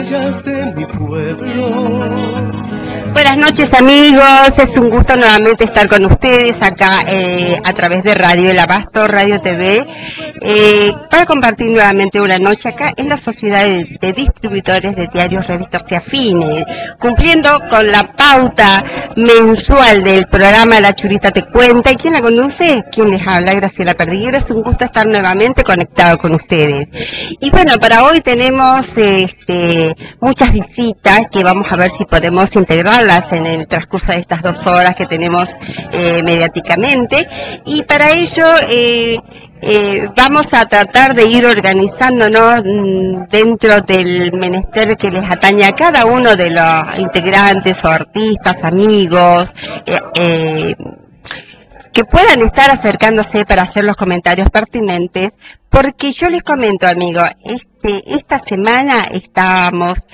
playas de mi pueblo. Buenas noches, amigos, es un gusto nuevamente estar con ustedes acá a través de Radio El Abasto, Radio TV, para compartir nuevamente una noche acá en la Sociedad de Distribuidores de Diarios, Revistas y Afines, cumpliendo con la pauta mensual del programa La Churita Te Cuenta. ¿Y quién la conduce? ¿Quién les habla? Graciela Perdiguero. Es un gusto estar nuevamente conectado con ustedes. Y bueno, para hoy tenemos muchas visitas que vamos a ver si podemos integrarlas en el transcurso de estas 2 horas que tenemos mediáticamente, y para ello vamos a tratar de ir organizándonos dentro del menester que les atañe a cada uno de los integrantes o artistas, amigos, que puedan estar acercándose para hacer los comentarios pertinentes, porque yo les comento, amigos, esta semana estábamos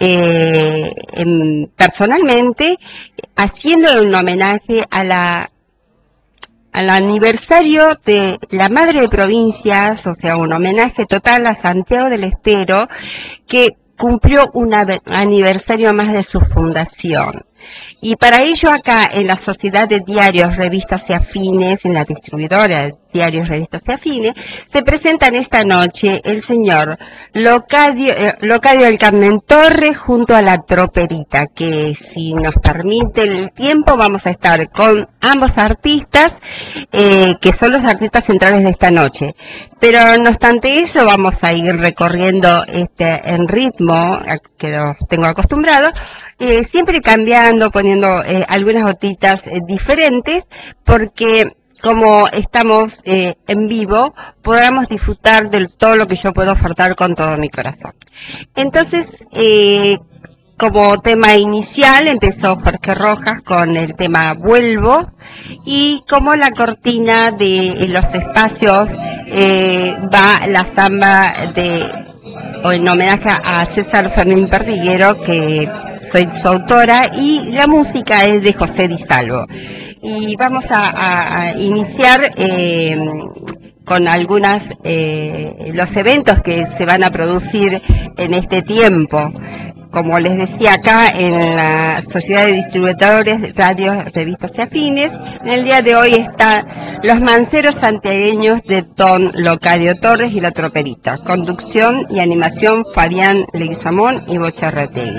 personalmente haciendo un homenaje al aniversario de la Madre de Provincias, o sea, un homenaje total a Santiago del Estero, que cumplió un aniversario más de su fundación. Y para ello acá en la Sociedad de Diarios, Revistas y Afines, en la distribuidora de Diarios, Revistas y Afines, se presentan esta noche el señor Locadio del Carmen Torres junto a la Troperita, que si nos permite el tiempo vamos a estar con ambos artistas, que son los artistas centrales de esta noche. Pero no obstante eso, vamos a ir recorriendo en ritmo que los tengo acostumbrados, siempre cambiando, poniendo algunas gotitas diferentes, porque como estamos en vivo, podamos disfrutar de todo lo que yo puedo ofertar con todo mi corazón. Entonces, como tema inicial empezó Jorge Rojas con el tema Vuelvo, y como la cortina de los espacios va la samba en homenaje a César Fermín Perdiguero, que soy su autora, y la música es de José Di Salvo. Y vamos a iniciar con algunos los eventos que se van a producir en este tiempo. Como les decía, acá en la Sociedad de Distribuidores de Radios, Revistas y Afines, en el día de hoy están los manceros santiagueños de Don Locadio Torres y la Troperita. Conducción y animación Fabián Leguizamón y Bocharrategui.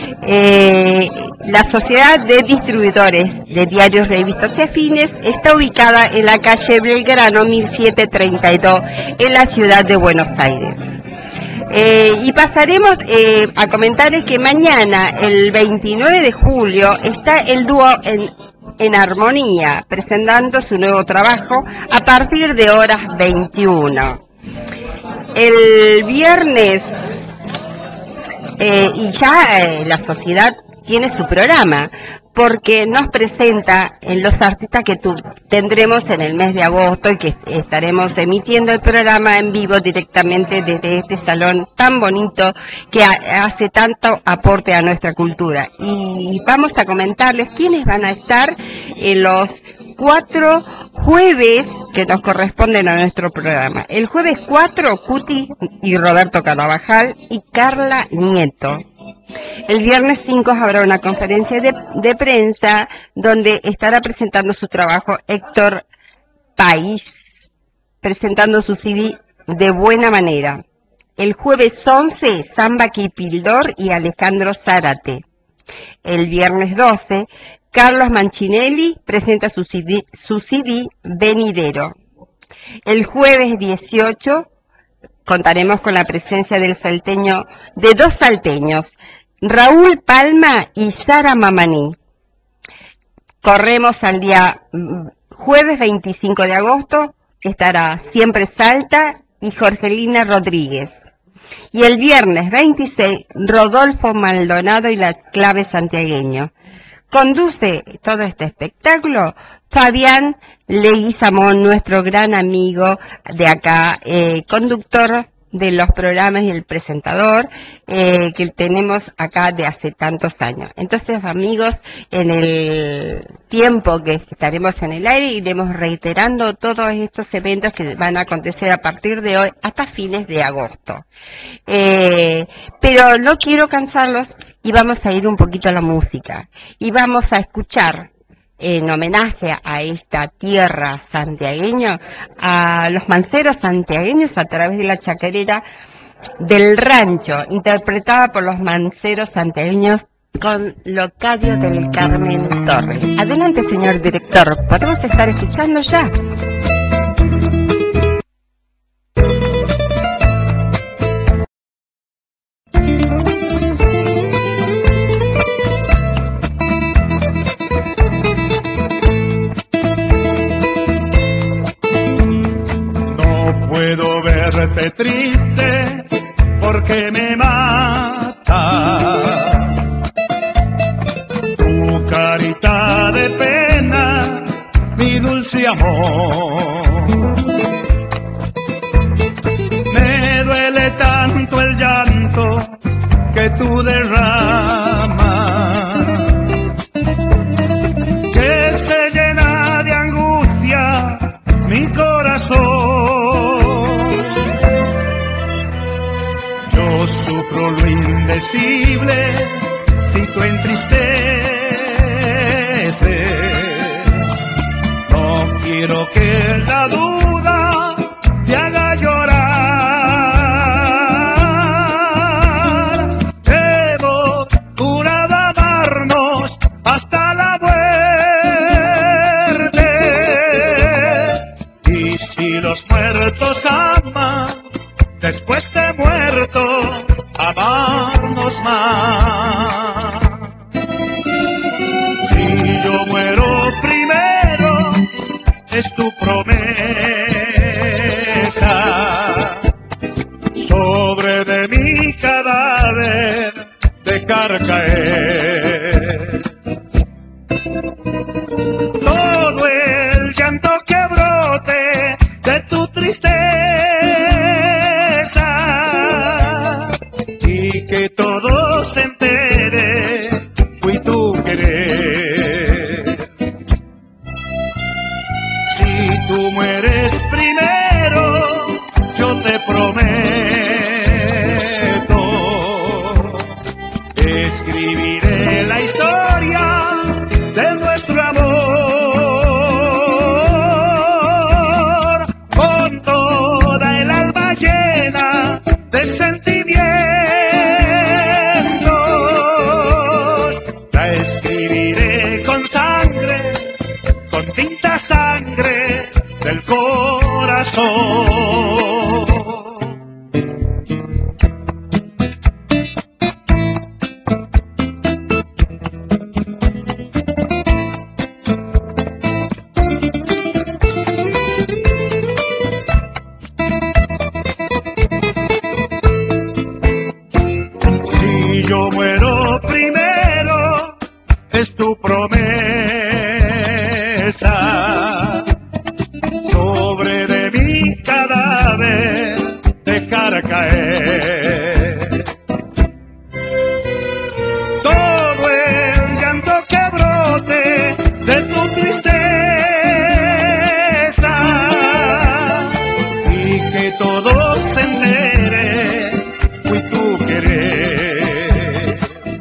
La Sociedad de Distribuidores de Diarios, Revistas y Afines está ubicada en la calle Belgrano 1732 en la ciudad de Buenos Aires. Y pasaremos a comentarles que mañana, el 29 de julio, está el dúo en Armonía, presentando su nuevo trabajo a partir de horas 21. El viernes, y ya la sociedad tiene su programa, porque nos presenta en los artistas que tendremos en el mes de agosto, y que estaremos emitiendo el programa en vivo directamente desde este salón tan bonito que hace tanto aporte a nuestra cultura. Y vamos a comentarles quiénes van a estar en los 4 jueves que nos corresponden a nuestro programa. El jueves 4, Cuti y Roberto Carabajal y Carla Nieto. El viernes 5 habrá una conferencia de prensa donde estará presentando su trabajo Héctor País, presentando su CD De Buena Manera. El jueves 11, Samba Kipildor y Alejandro Zárate. El viernes 12, Carlos Manchinelli presenta su CD Venidero. El jueves 18, contaremos con la presencia de dos salteños, Raúl Palma y Sara Mamaní. Corremos al día jueves 25 de agosto, estará Siempre Salta y Jorgelina Rodríguez. Y el viernes 26, Rodolfo Maldonado y la Clave Santiagueño. Conduce todo este espectáculo Fabián Leguizamón, nuestro gran amigo de acá, conductor de los programas y el presentador que tenemos acá de hace tantos años. Entonces, amigos, en el tiempo que estaremos en el aire iremos reiterando todos estos eventos que van a acontecer a partir de hoy hasta fines de agosto. Pero no quiero cansarlos y vamos a ir un poquito a la música y vamos a escuchar en homenaje a esta tierra santiagueña, a los manceros santiagueños a través de la chacarera del rancho, interpretada por los manceros santiagueños con Locadio del Carmen Torres. Adelante, señor director, ¿podemos estar escuchando ya? Puedo verte triste porque me mata tu carita de pena, mi dulce amor. Me duele tanto el llanto que tú derramas, que se llena de angustia mi corazón. Yo sufro lo indecible si tú entristeces. No quiero que la duda te haga llorar. Hemos jurado amarnos hasta la muerte. Y si los muertos aman, después de muertos, amarnos más. Si yo muero primero, es tu promesa. Sobre de mi cadáver dejar caer todo el llanto que brote de tu tristeza, y que todo se entere, fui tu querer. Si tú mueres primero, yo te prometo, escribiré la historia de nuestro amor, con toda el alma llena de sentimientos. La escribiré con sangre, con tinta sangre del corazón. Si yo muero primero, es tu promesa. Sobre de mi cadáver dejar caer todo el llanto que brote de tu tristeza, y que todo se entere, fui tu querer.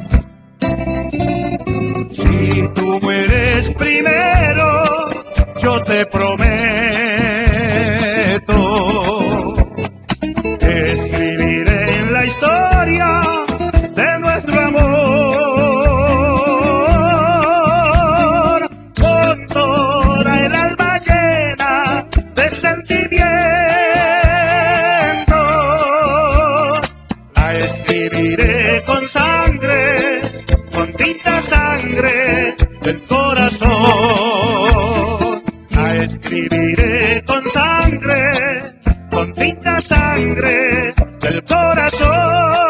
Si tú mueres primero, yo te prometo, escribiré en la historia de nuestro amor, con toda el alma llena de sentimientos. La escribiré con sangre, con tinta sangre del corazón. La escribiré con sangre, con tinta sangre del corazón.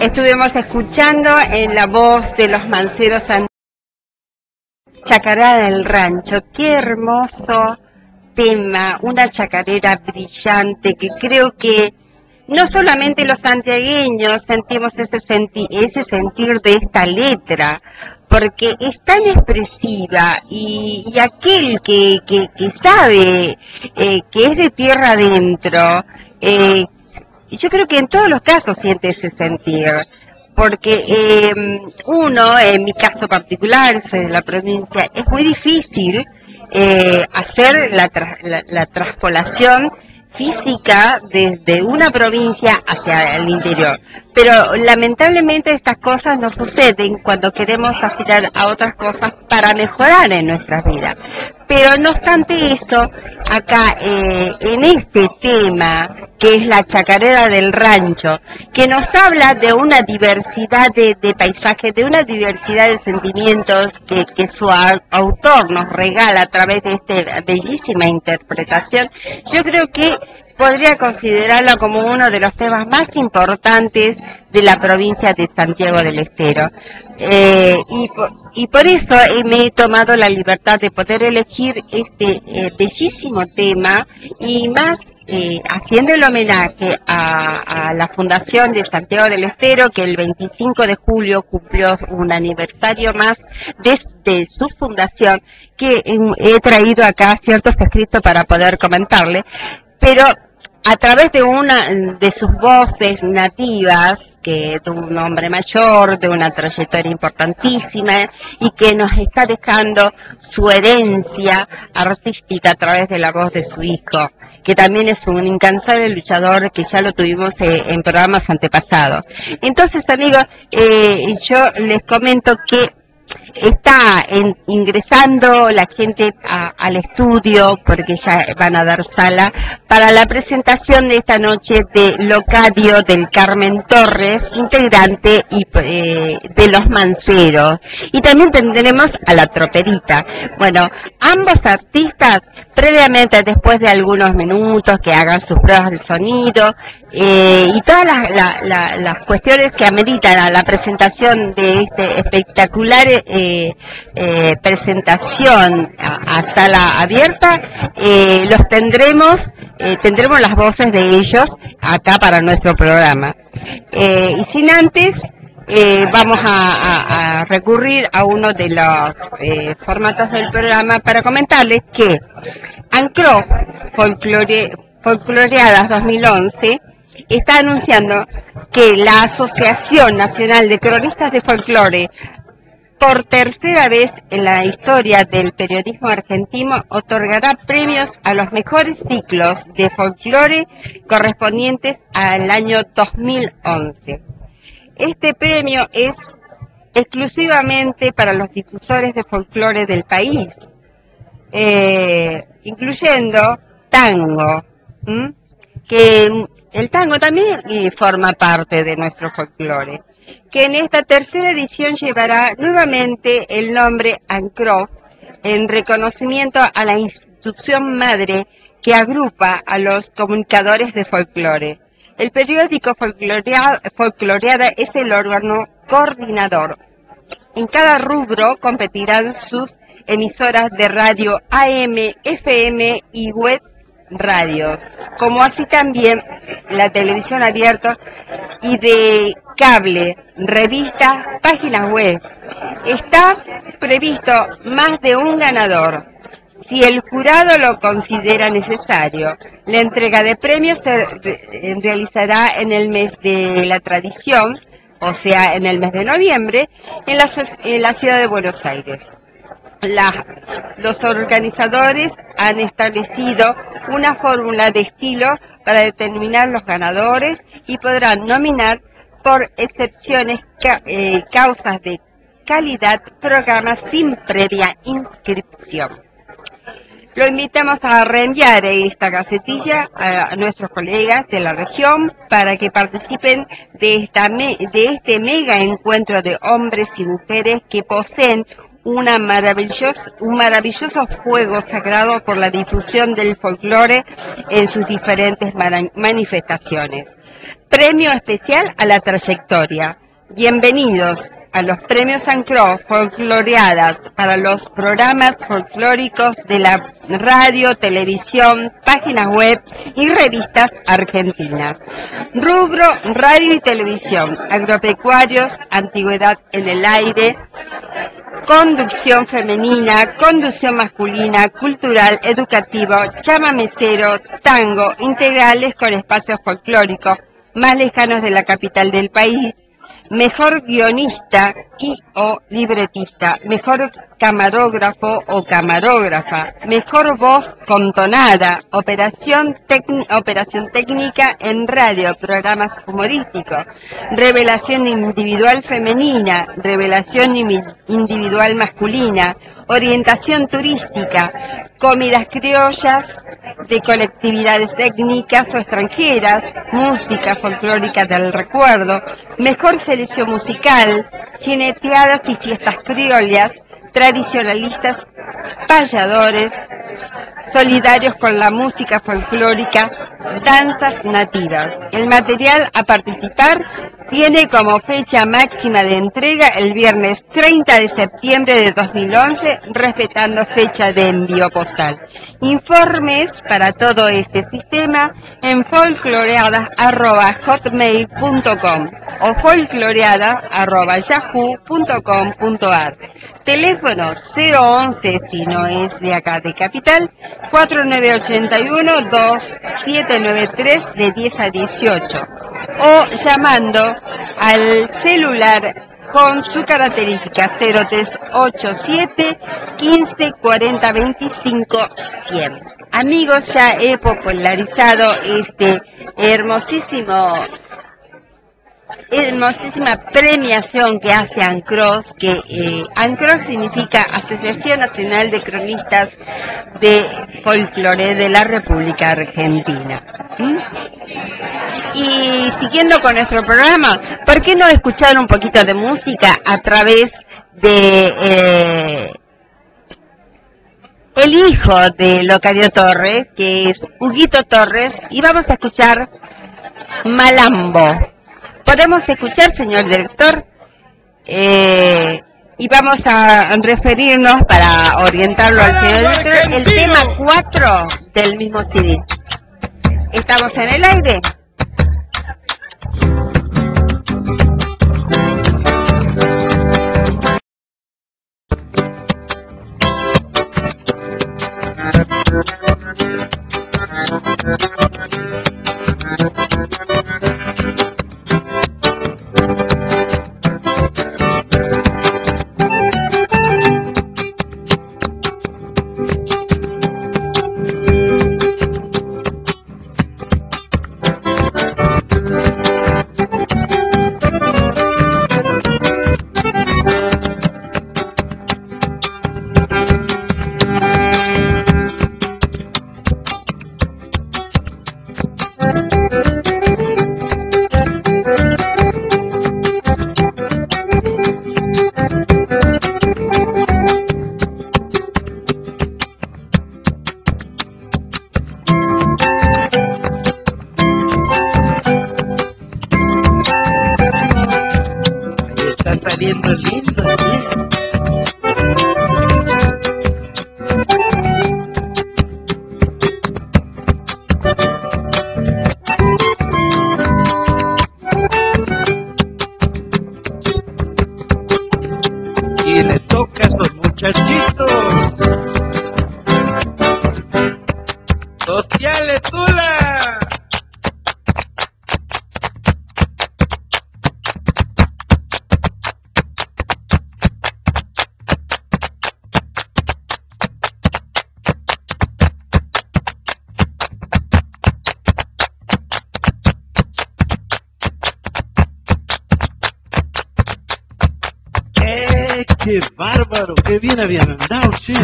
Estuvimos escuchando en la voz de los manceros Chacarera del Rancho. Qué hermoso tema, una chacarera brillante que creo que no solamente los santiagueños sentimos ese sentir de esta letra, porque es tan expresiva y aquel que sabe que es de tierra adentro, yo creo que en todos los casos siente ese sentir, porque uno, en mi caso particular, soy de la provincia, es muy difícil hacer la traspolación física desde una provincia hacia el interior. Pero lamentablemente estas cosas no suceden cuando queremos aspirar a otras cosas para mejorar en nuestras vidas. Pero no obstante eso, acá en este tema, que es la chacarera del rancho, que nos habla de una diversidad de paisajes, de una diversidad de sentimientos que su autor nos regala a través de esta bellísima interpretación, yo creo que podría considerarlo como uno de los temas más importantes de la provincia de Santiago del Estero. Y por eso me he tomado la libertad de poder elegir este bellísimo tema, y más haciendo el homenaje a la Fundación de Santiago del Estero, que el 25 de julio cumplió un aniversario más de su fundación, que he traído acá ciertos escritos para poder comentarle, pero a través de una de sus voces nativas, que de un hombre mayor, de una trayectoria importantísima, y que nos está dejando su herencia artística a través de la voz de su hijo, que también es un incansable luchador, que ya lo tuvimos en programas antepasados. Entonces, amigos, yo les comento que está ingresando la gente al estudio, porque ya van a dar sala para la presentación de esta noche de Locadio del Carmen Torres, integrante de Los Manceros. Y también tendremos a La Troperita. Bueno, ambos artistas, previamente, después de algunos minutos que hagan sus pruebas de sonido, y todas las cuestiones que ameritan a la presentación de este espectacular presentación a sala abierta, los tendremos las voces de ellos acá para nuestro programa. Y sin antes, vamos a recurrir a uno de los formatos del programa para comentarles que ANCROF Folcloreadas 2011 está anunciando que la Asociación Nacional de Cronistas de Folclore, por tercera vez en la historia del periodismo argentino, otorgará premios a los mejores ciclos de folclore correspondientes al año 2011. Este premio es exclusivamente para los difusores de folclore del país, incluyendo tango, que el tango también forma parte de nuestro folclore, que en esta tercera edición llevará nuevamente el nombre ANCROF, en reconocimiento a la institución madre que agrupa a los comunicadores de folclore. El periódico Folcloreada es el órgano coordinador. En cada rubro competirán sus emisoras de radio AM, FM y web radios, como así también la televisión abierta y de cable, revistas, páginas web. Está previsto más de un ganador. Si el jurado lo considera necesario, la entrega de premios se realizará en el mes de la tradición, o sea, en el mes de noviembre, en la ciudad de Buenos Aires. Los organizadores han establecido una fórmula de estilo para determinar los ganadores y podrán nominar por excepciones causas de calidad programas sin previa inscripción. Lo invitamos a reenviar esta gacetilla a nuestros colegas de la región para que participen de este mega encuentro de hombres y mujeres que poseen un maravilloso fuego sagrado por la difusión del folclore en sus diferentes manifestaciones. premio especial a la trayectoria. Bienvenidos a los premios San Cros Folcloreadas para los programas folclóricos de la radio, televisión, páginas web y revistas argentinas. Rubro radio y televisión, agropecuarios, antigüedad en el aire, conducción femenina, conducción masculina, cultural, educativo, chamamecero, tango, integrales con espacios folclóricos más lejanos de la capital del país, mejor guionista y o libretista, mejor camarógrafo o camarógrafa, mejor voz con tonada, operación técnica en radio, programas humorísticos, revelación individual femenina, revelación individual masculina, orientación turística, comidas criollas de colectividades étnicas o extranjeras, música folclórica del recuerdo, mejor selección musical, jineteadas y fiestas criollas, tradicionalistas, payadores, solidarios con la música folclórica, danzas nativas. El material a participar tiene como fecha máxima de entrega el viernes 30 de septiembre de 2011, respetando fecha de envío postal. Informes para todo este sistema en folcloreadas@hotmail.com o folcloreada@yahoo.com.ar. Teléfono 011 si no es de acá de Capital, 4981-2793 de 10 a 18 o llamando al celular con su característica 0387 15 40 25 100. Amigos, ya he popularizado este hermosísima premiación que hace ANCROS, que ANCROS significa Asociación Nacional de Cronistas de Folclore de la República Argentina. Y siguiendo con nuestro programa, ¿por qué no escuchar un poquito de música a través de el hijo de Locario Torres, que es Huguito Torres, y vamos a escuchar Malambo? ¿Podemos escuchar, señor director? Y vamos a referirnos, para orientarlo al señor director, el tema 4 del mismo CD. ¿Estamos en el aire? ¡Qué bárbaro! ¡Qué bien habían andado, che!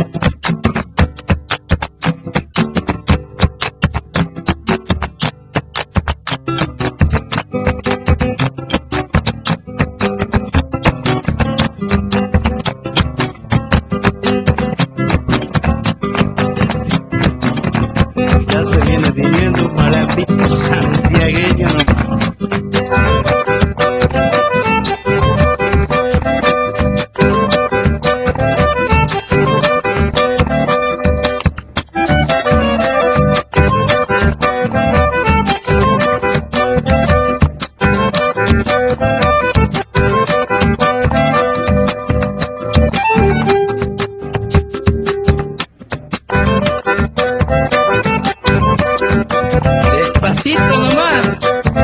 Ya se viene viniendo un malambito santiagueño nomás. Despacito nomás.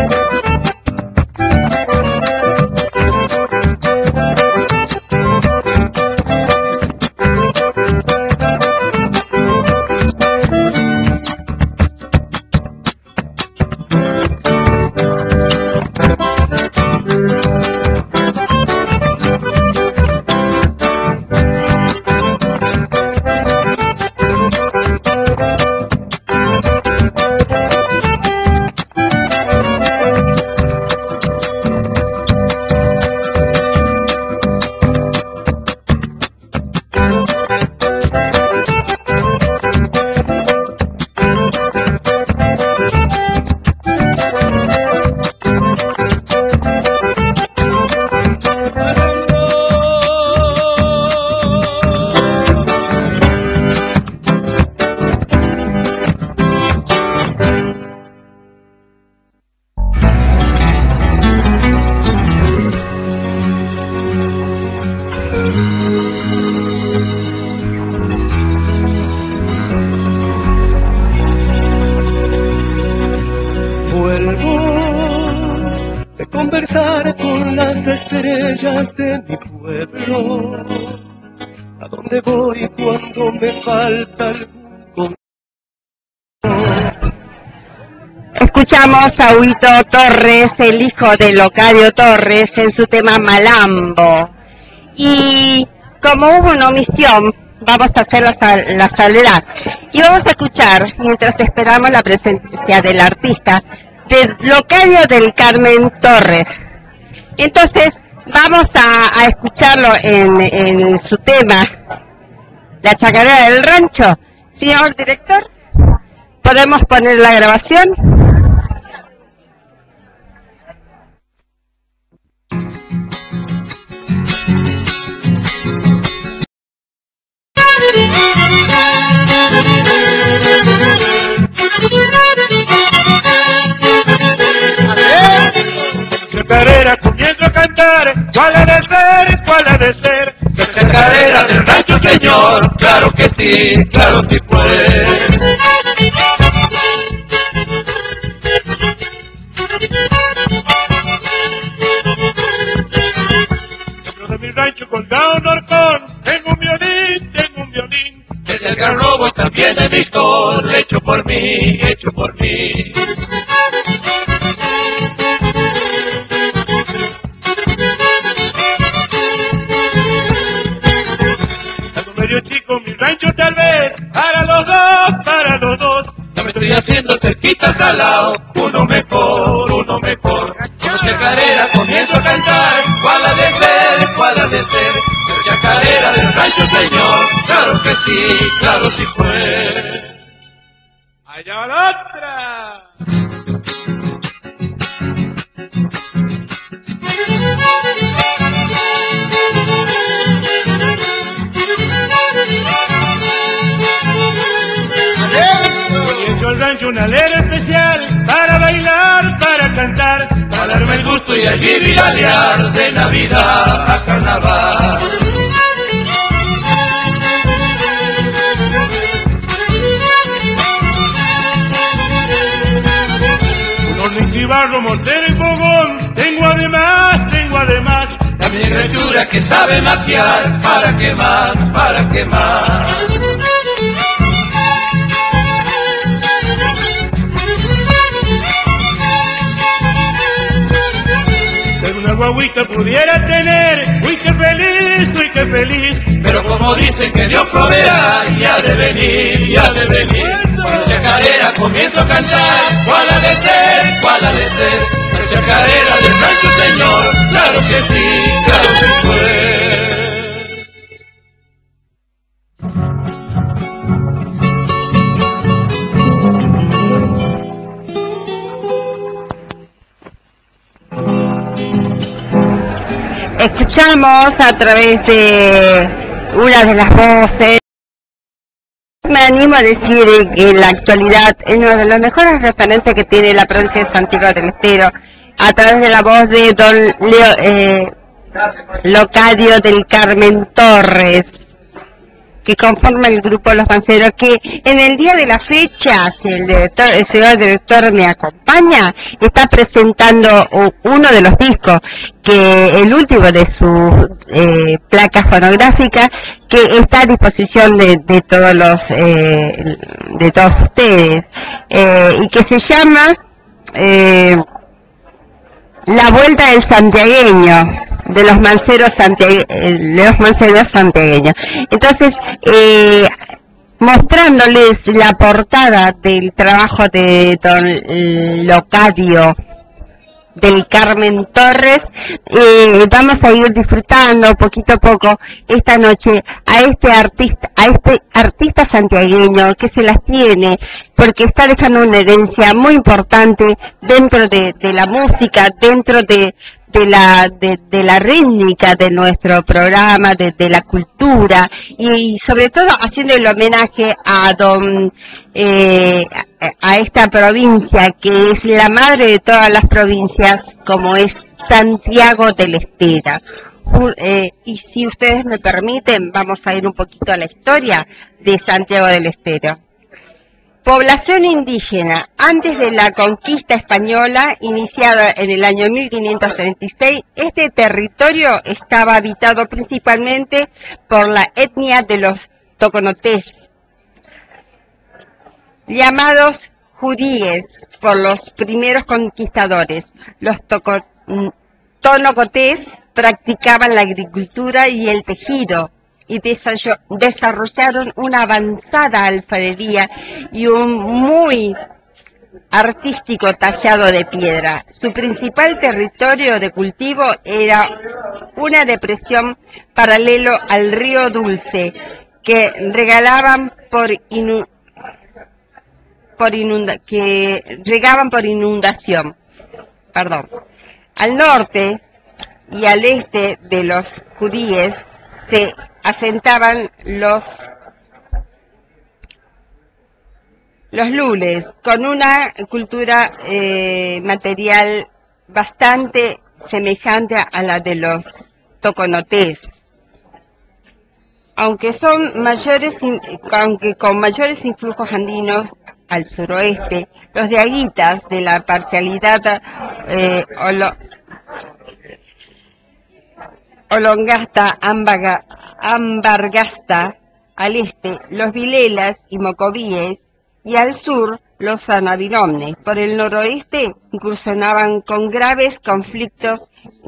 conversar con las estrellas de mi pueblo. ¿A dónde voy cuando me falta algún consejo? Escuchamos a Huito Torres, el hijo de Locadio Torres, en su tema Malambo. Y como hubo una omisión, vamos a hacer la salvedad. Y vamos a escuchar, mientras esperamos la presencia del artista, de Locadio del Carmen Torres. Entonces, vamos a escucharlo en su tema, La Chacarera del Rancho. Señor director, ¿podemos poner la grabación? Chacarera comienzo a cantar, ¿cuál ha de ser? ¿Cuál ha de ser? La chacarera del rancho, señor, claro que sí pues. Dentro de mi rancho colgado un horcón, tengo un violín, En el garrobo también he visto, hecho por mí. medio chico, mi rancho tal vez, para los dos. Ya me estoy haciendo cerquitas al lado, uno mejor. Con chacarera comienzo a cantar, ¿cuál ha de ser? La chacarera del rancho, señor, claro que sí pues. Allá va la otra. El rancho una letra especial para bailar, para cantar, Para darme el gusto y allí viralear de Navidad a Carnaval. un hornito y barro, mortero y fogón, tengo además, También hechura que sabe matear, ¿para qué más? una guaguita pudiera tener, uy qué feliz, Pero como dicen que Dios proveerá, y ha de venir. Con chacarera comienzo a cantar, ¿cuál ha de ser? La chacarera del rancho, señor, claro que sí pues. Escuchamos a través de una de las voces. Me animo a decir que en la actualidad es uno de los mejores referentes que tiene la provincia de Santiago del Estero, a través de la voz de don Locadio del Carmen Torres, que conforma el grupo Los Manceros, que en el día de la fecha, si el señor director me acompaña, está presentando uno de los discos, que el último de sus placas fonográficas, que está a disposición de todos los de todos ustedes, y que se llama La Vuelta del Santiagueño, de los manceros santiagueños. Entonces, mostrándoles la portada del trabajo de don Locadio del Carmen Torres, vamos a ir disfrutando poquito a poco esta noche a este artista santiagueño que se las tiene, porque está dejando una herencia muy importante dentro de la música, dentro de la rítmica de nuestro programa, de la cultura, y sobre todo haciendo el homenaje a a esta provincia que es la madre de todas las provincias, como es Santiago del Estero. Y si ustedes me permiten, vamos a ir un poquito a la historia de Santiago del Estero. Población indígena. Antes de la conquista española, iniciada en el año 1536, este territorio estaba habitado principalmente por la etnia de los toconotés, llamados judíes por los primeros conquistadores. Los toconotés practicaban la agricultura y el tejido, y desarrollaron una avanzada alfarería y un muy artístico tallado de piedra. Su principal territorio de cultivo era una depresión paralelo al río Dulce, que regaban por inundación. Al norte y al este de los judíes se asentaban los lules, con una cultura material bastante semejante a la de los toconotés, aunque con mayores influjos andinos al suroeste. Los diaguitas de la parcialidad Olongasta, Ambargasta, al este los vilelas y mocovíes, y al sur los anabinomnes. Por el noroeste incursionaban con graves conflictos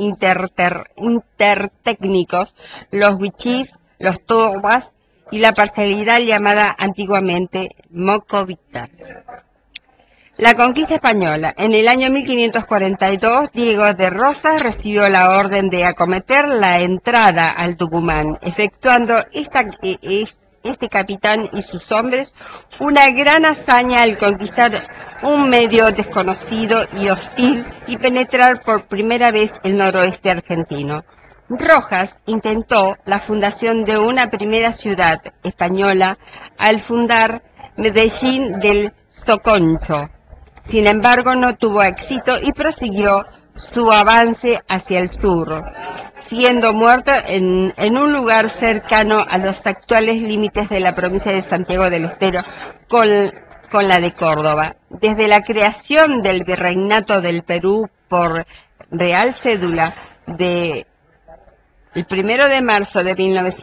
intertécnicos los huichís, los tobas y la parcialidad llamada antiguamente mocovitas. La conquista española. En el año 1542, Diego de Rosas recibió la orden de acometer la entrada al Tucumán, efectuando este capitán y sus hombres una gran hazaña al conquistar un medio desconocido y hostil y penetrar por primera vez el noroeste argentino. Rojas intentó la fundación de una primera ciudad española al fundar Medellín del Soconcho. Sin embargo, no tuvo éxito y prosiguió su avance hacia el sur, siendo muerto en un lugar cercano a los actuales límites de la provincia de Santiago del Estero con la de Córdoba. Desde la creación del Virreinato del Perú por Real Cédula el 1 de marzo de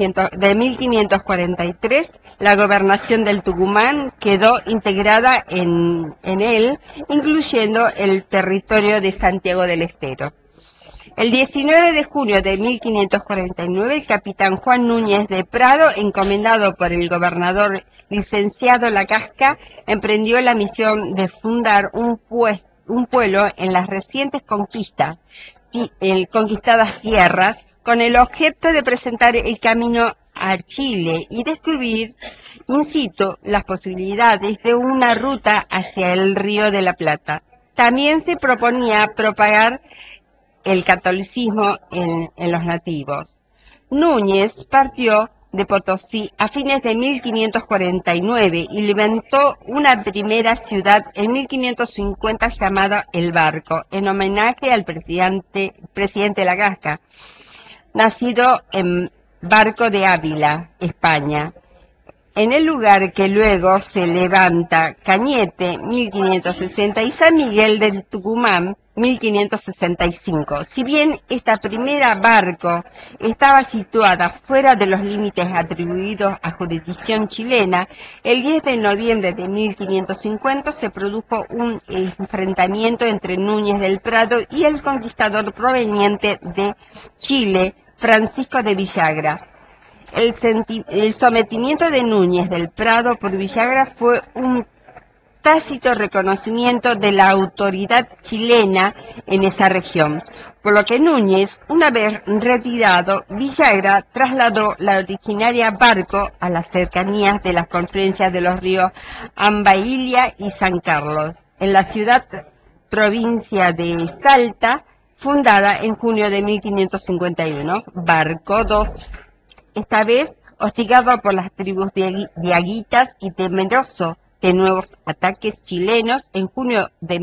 1543, la gobernación del Tucumán quedó integrada en él, incluyendo el territorio de Santiago del Estero. El 19 de junio de 1549, el capitán Juan Núñez de Prado, encomendado por el gobernador licenciado Lacasca, emprendió la misión de fundar un pueblo en las recientes conquistadas tierras, con el objeto de presentar el camino a Chile y descubrir in situ las posibilidades de una ruta hacia el Río de la Plata. También se proponía propagar el catolicismo en los nativos. Núñez partió de Potosí a fines de 1549 y levantó una primera ciudad en 1550 llamada El Barco, en homenaje al presidente Lagasca, nacido en Barco de Ávila, España. En el lugar que luego se levanta Cañete, 1560, y San Miguel del Tucumán, 1565. Si bien esta primera Barco estaba situada fuera de los límites atribuidos a jurisdicción chilena, el 10 de noviembre de 1550 se produjo un enfrentamiento entre Núñez del Prado y el conquistador proveniente de Chile, Francisco de Villagra. El sometimiento de Núñez del Prado por Villagra fue un tácito reconocimiento de la autoridad chilena en esa región, por lo que Núñez, una vez retirado, Villagra trasladó la originaria Barco a las cercanías de las confluencias de los ríos Ambaília y San Carlos, en la ciudad provincia de Salta, fundada en junio de 1551, Barco II. Esta vez hostigado por las tribus diaguitas y temeroso de nuevos ataques chilenos, en junio de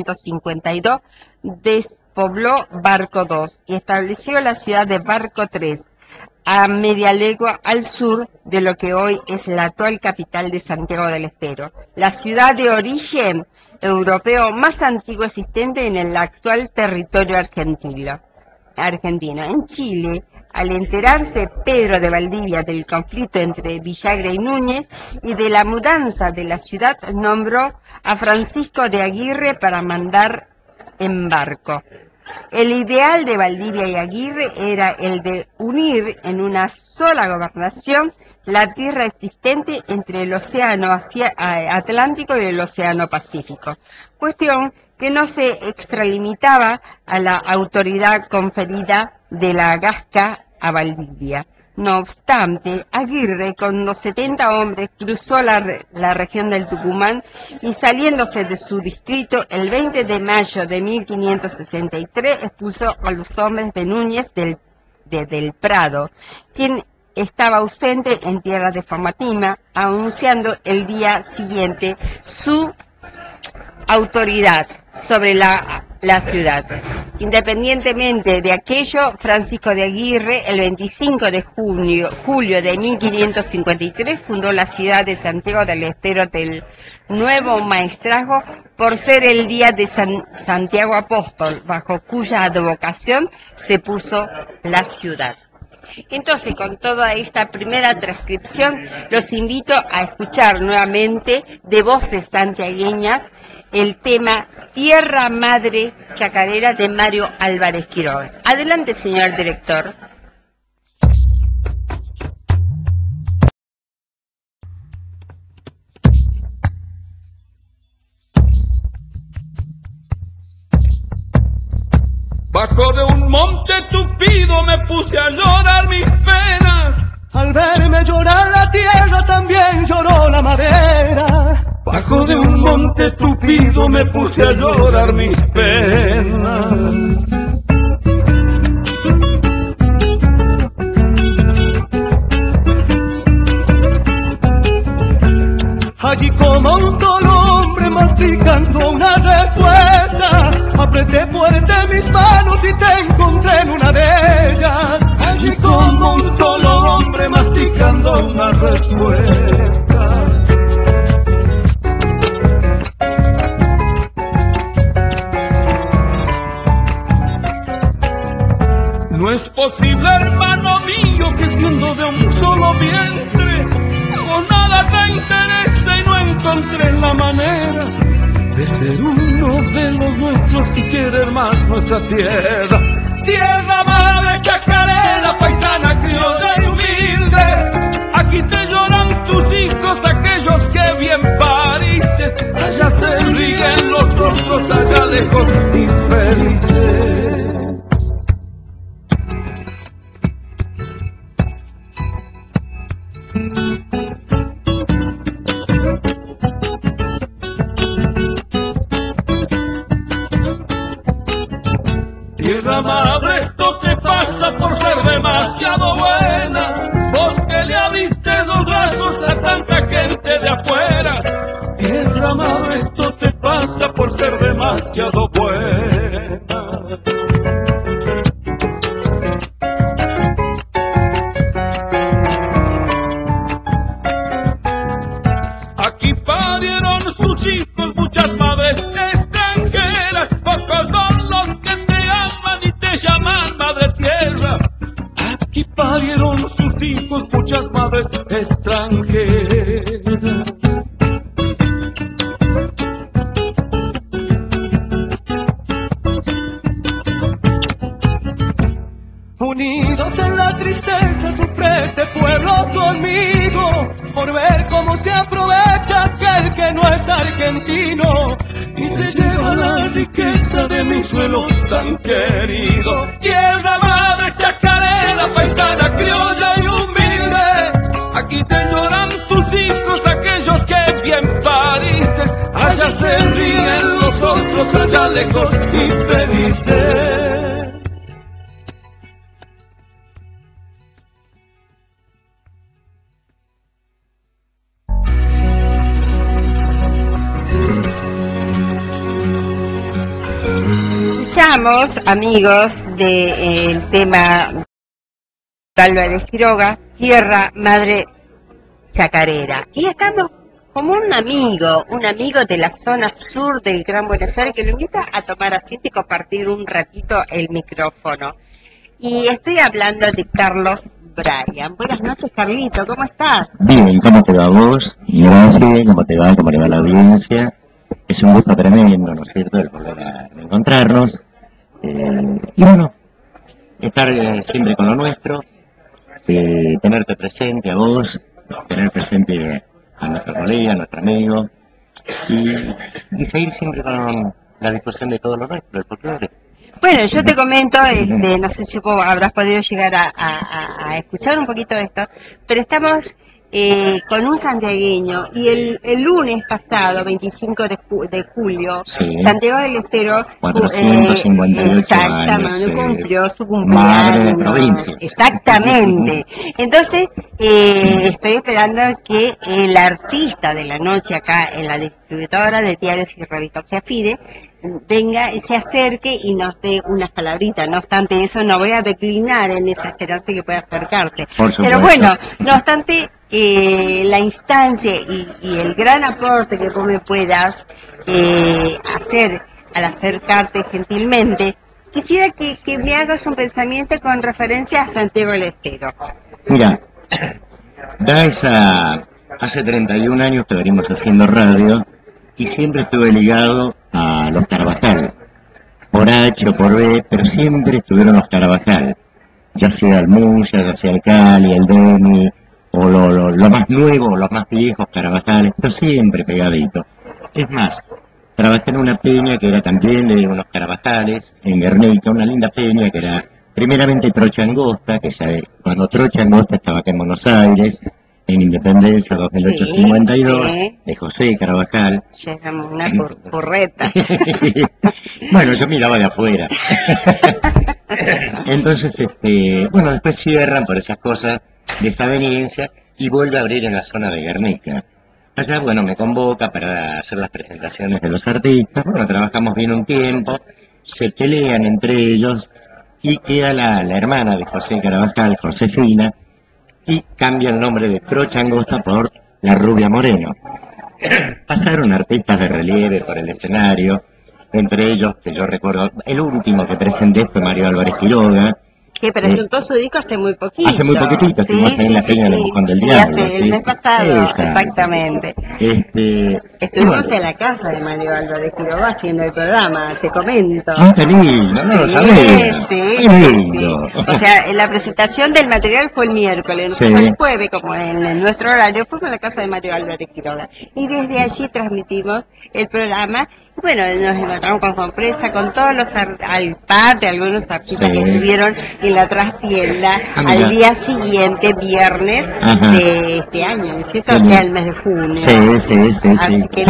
1552 despobló Barco II y estableció la ciudad de Barco III, a media legua al sur de lo que hoy es la actual capital de Santiago del Estero, la ciudad de origen europeo más antigua existente en el actual territorio argentino. En Chile, al enterarse Pedro de Valdivia del conflicto entre Villagra y Núñez y de la mudanza de la ciudad, nombró a Francisco de Aguirre para mandar en barco. El ideal de Valdivia y Aguirre era el de unir en una sola gobernación la tierra existente entre el Océano Atlántico y el Océano Pacífico, cuestión que no se extralimitaba a la autoridad conferida de Lagasca a Valdivia. No obstante, Aguirre, con los 70 hombres, cruzó la región del Tucumán y, saliéndose de su distrito, el 20 de mayo de 1563, expulsó a los hombres de Núñez del Prado, quien estaba ausente en tierra de Famatima, anunciando el día siguiente su autoridad sobre la ciudad. Independientemente de aquello, Francisco de Aguirre, el 25 de julio de 1553, fundó la ciudad de Santiago del Estero del Nuevo Maestrazgo por ser el día de Santiago Apóstol, bajo cuya advocación se puso la ciudad. Entonces, con toda esta primera transcripción, los invito a escuchar nuevamente de voces santiagueñas el tema Tierra Madre Chacarera de Mario Álvarez Quiroga. Adelante, señor director. Bajo de un monte tupido me puse a llorar mis penas. Al verme llorar la tierra también lloró la madera. Bajo de un monte tupido me puse a llorar mis penas. Allí como un solo hombre masticando una respuesta, apreté fuerte mis manos y te encontré en una de ellas. Allí como un solo hombre masticando una respuesta. No es posible, hermano mío, que siendo de un solo vientre, o nada te interesa y no encontré la manera de ser uno de los nuestros y querer más nuestra tierra. Tierra madre chacarera, paisana, criolla y humilde, aquí te lloran tus hijos, aquellos que bien pariste. Allá se ríen los otros, allá lejos infelices. Tierra madre, esto te pasa por ser demasiado buena. Vos que le parieron sus hijos muchas madres extranjeras. Unidos en la tristeza sufre este pueblo conmigo, por ver cómo se aprovecha aquel que no es argentino y se lleva la riqueza de mi suelo tan querido. Tierra madre chacarera, paisana, criolla y humilde, aquí te lloran tus hijos, aquellos que bien pariste. Allá se ríen los otros, allá lejos y felices. Escuchamos, amigos, del tema de Álvarez Quiroga, Tierra Madre Chacarera. Y estamos como un amigo de la zona sur del Gran Buenos Aires que lo invita a tomar asiento y compartir un ratito el micrófono. Y estoy hablando de Carlos Bryan. Buenas noches, Carlito, ¿cómo estás? Bien, ¿cómo te va vos? Gracias, ¿cómo te va? ¿Cómo le va la audiencia? Es un gusto tremendo, ¿no es cierto?, el volver a encontrarnos. Y bueno, estar siempre con lo nuestro, tenerte presente a vos, tener presente a nuestro colega, a nuestro amigo, y seguir siempre con la discusión de todo lo nuestro, el folclore. Bueno, yo te comento, no sé si vos habrás podido llegar a escuchar un poquito de esto, pero estamos con un santiagueño, y el lunes pasado, 25 de julio, sí, Santiago del Estero 458 años, cumplió su cumpleaños. Madre de provincia. Exactamente. Entonces, estoy esperando que el artista de la noche acá en la distribuidora de diarios y revistas Seafide venga, se acerque y nos dé unas palabritas. No obstante eso, no voy a declinar en esa esperanza que pueda acercarse. Pero bueno, no obstante la instancia y el gran aporte que vos me puedas hacer al acercarte gentilmente, quisiera que me hagas un pensamiento con referencia a Santiago del Estero. Mira, hace 31 años que venimos haciendo radio y siempre estuve ligado a los Carvajal, por H o por B, pero siempre estuvieron los Carvajal, ya sea el Muya, ya sea el Cali, el Demi, o lo más nuevo, los más viejos Carvajales, pero siempre pegadito. Es más, trabajé en una peña que era también de unos Carvajales, en Guernica, una linda peña que era primeramente Trocha Angosta, cuando Trocha Angosta estaba acá en Buenos Aires, en Independencia 2852, sí, de José Carvajal. Ya éramos una porreta. Bueno, yo miraba de afuera. Entonces, bueno, después cierran por esas cosas desaveniencia y vuelve a abrir en la zona de Guernica. Allá, bueno, me convoca para hacer las presentaciones de los artistas. Bueno, trabajamos bien un tiempo, se pelean entre ellos y queda la hermana de José Carvajal, Josefina, y cambia el nombre de Trocha Angosta por La Rubia Moreno. Pasaron artistas de relieve por el escenario, entre ellos, que yo recuerdo, el último que presenté fue Mario Álvarez Quiroga, que presentó su disco hace muy poquito. Hace muy poquitito, estuvimos en la peña del Empujón del Diablo. Sí, el mes pasado, exactamente. Estuvimos en la casa de Mario Álvarez Quiroga haciendo el programa, te comento. ¡Qué lindo! No lo sabía. ¡Qué lindo! O sea, la presentación del material fue el miércoles, fue el jueves, como en nuestro horario, fuimos a la casa de Mario Álvarez Quiroga. Y desde allí transmitimos el programa. Bueno, nos encontramos con sorpresa con todos los algunos artistas que estuvieron en la trastienda al día siguiente, viernes de este año, ¿cierto? O sea, el mes de junio. Sí. Así que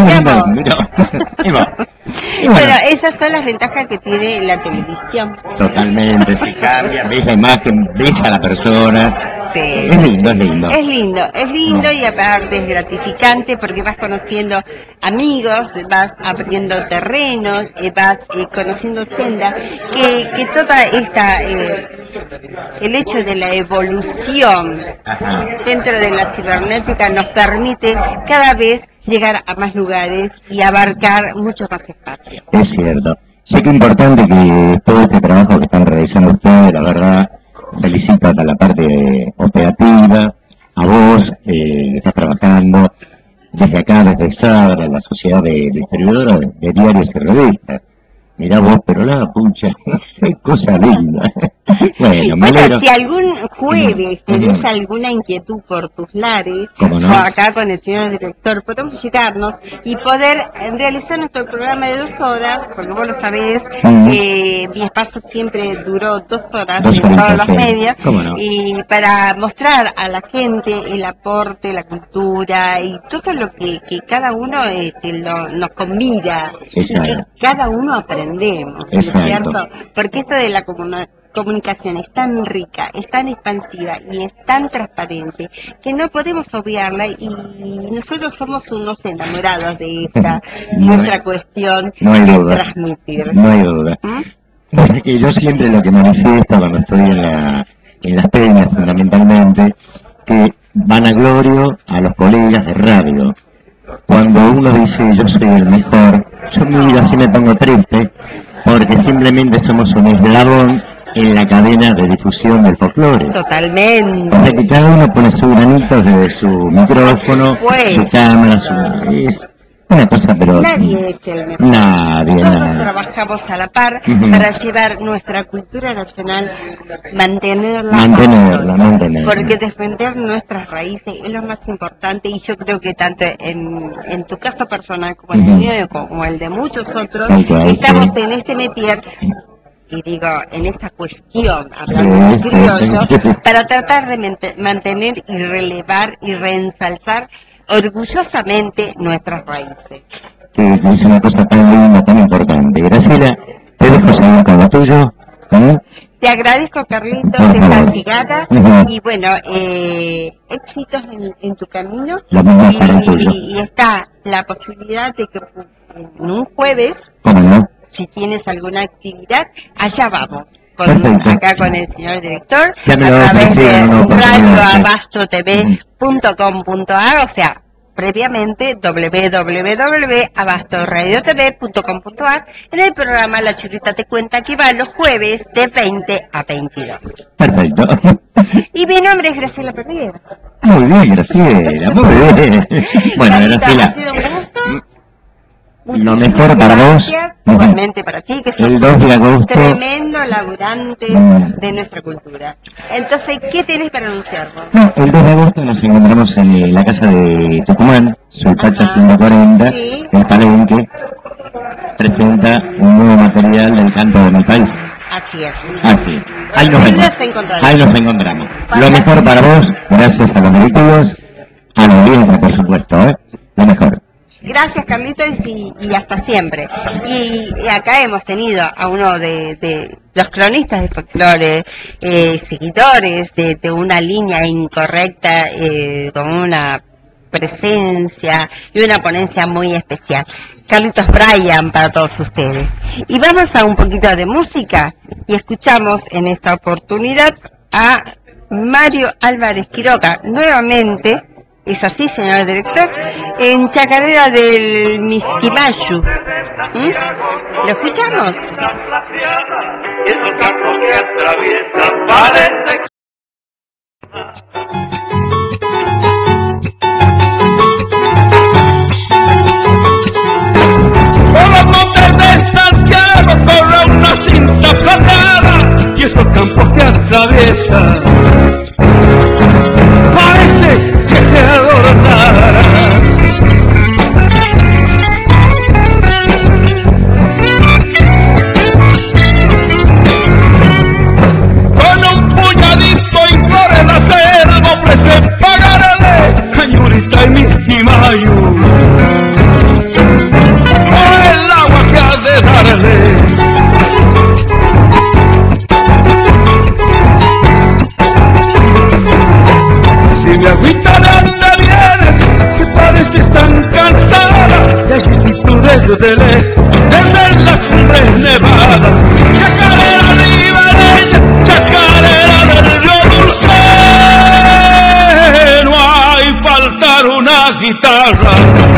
bueno, esas son las ventajas que tiene la televisión. Totalmente, se cambia, ves la imagen, ves a la persona. Sí. Es lindo. Es lindo y aparte es gratificante porque vas conociendo amigos, vas abriendo terrenos, vas conociendo sendas, que toda esta, el hecho de la evolución dentro de la cibernética nos permite cada vez llegar a más lugares y abarcar muchos más espacios. Es cierto. Sé que es importante que todo este trabajo que están realizando ustedes, la verdad, felicito a la parte operativa, a vos, que estás trabajando desde acá, desde Sabra, la Sociedad de Distribuidora de Diarios y Revistas. Mirá vos, pero la pucha, qué cosa linda. Bueno, si algún jueves tenés alguna inquietud por tus lares, ¿cómo no? o acá con el señor director, podemos llegarnos y poder realizar nuestro programa de 2 horas, porque vos lo sabés, mi espacio siempre duró 2 horas en todos los medios, no? y para mostrar a la gente el aporte, la cultura y todo lo que cada uno nos convida, y que cada uno aprendemos, ¿no es cierto? Porque esto de la comunicación es tan rica, es tan expansiva y es tan transparente que no podemos obviarla, y nosotros somos unos enamorados de esta nuestra cuestión de transmitir. No hay duda. Así que yo siempre lo que manifiesto cuando estoy en las peñas, fundamentalmente, que vanaglorio a los colegas de radio. Cuando uno dice yo soy el mejor, yo miro así me pongo triste, porque simplemente somos un eslabón en la cadena de difusión del folclore. Totalmente. O sea que cada uno pone su granito desde su micrófono, su cámara, es una cosa, pero nadie es el mejor. Todos trabajamos a la par para llevar nuestra cultura nacional, mantenerla, porque defender nuestras raíces es lo más importante, y yo creo que tanto en tu caso personal como el mío, como el de muchos otros, estamos en este métier, y digo, en esta cuestión, hablando de criollo, para tratar de mantener y relevar y reensalzar orgullosamente nuestras raíces. Es una cosa tan linda, tan importante. Graciela, te dejo seguir con lo tuyo. Te agradezco, Carlitos, esta llegada, y bueno, éxitos en tu camino, y está la posibilidad de que en un jueves, si tienes alguna actividad, allá vamos. Acá con el señor director, a través de radioabastotv.com.ar, o sea, previamente www.abastoradiotv.com.ar, en el programa La Churrita Te Cuenta, que va los jueves de 20 a 22. Perfecto. Y mi nombre es Graciela Pereira. Muy bien, Graciela, muy bien. Bueno, Graciela, ha sido un gusto. Lo mejor para vos. Igualmente para ti, que sos el 2 de agosto, tremendo laburante de nuestra cultura. Entonces, ¿qué tenés para anunciarnos? No, el 2 de agosto nos encontramos en la casa de Tucumán, Solpacha 140, el Palenque, presenta un nuevo material del canto de mi país. Así es. Así. Ahí nos vemos. Ahí nos encontramos. Lo mejor para vos, gracias a los directivos, a la audiencia, por supuesto, lo mejor. Gracias, Carlitos, y hasta siempre. Y acá hemos tenido a uno de los cronistas de folclore, seguidores de una línea incorrecta, con una presencia y una ponencia muy especial. Carlitos Bryan para todos ustedes. Y vamos a un poquito de música, y escuchamos en esta oportunidad a Mario Álvarez Quiroga, nuevamente. Es así, señor director, en Chacarera del Misquimayu. ¿Lo escuchamos? Por los montes de Santiago corre una cinta plateada y esos campos que atraviesan parece que se adornara. Con un puñadito y flores de acervo ofrecen pagarle cañurita y misquimayo por el agua que ha de darles. Dime, agüita, ¿de dónde vienes? Que pareces tan cansada de vicisitudes de lejos, desde las cumbres nevadas. Chacarera ribereña, chacarera del río Dulce, no hay faltar una guitarra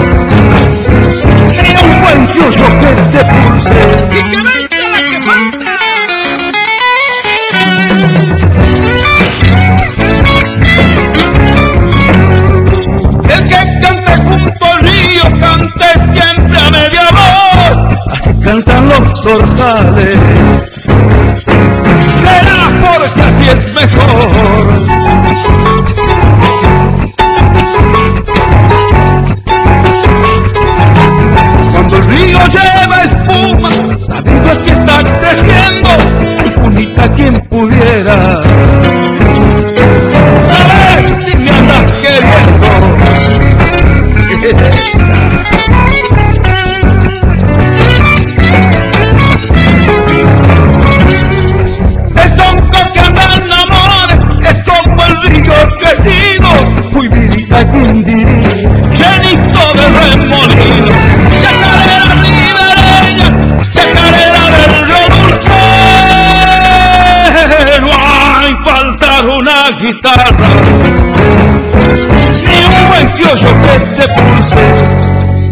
ni un buen criollo que te pulse. Y que venga la que falta. cantan los zorzales. Será porque así es mejor. Cuando el río lleva espuma, sabiendo es que está creciendo. Ay, Junita, quien pudiera saber si me andas queriendo. El sonco que anda en amores es como el río crecido. Uy, vidita, quien diría, llenito de remolino. Chacarera ribereña, chacarera del río dulce. No hay faltar una guitarra, ni un buen criollo que te pulse.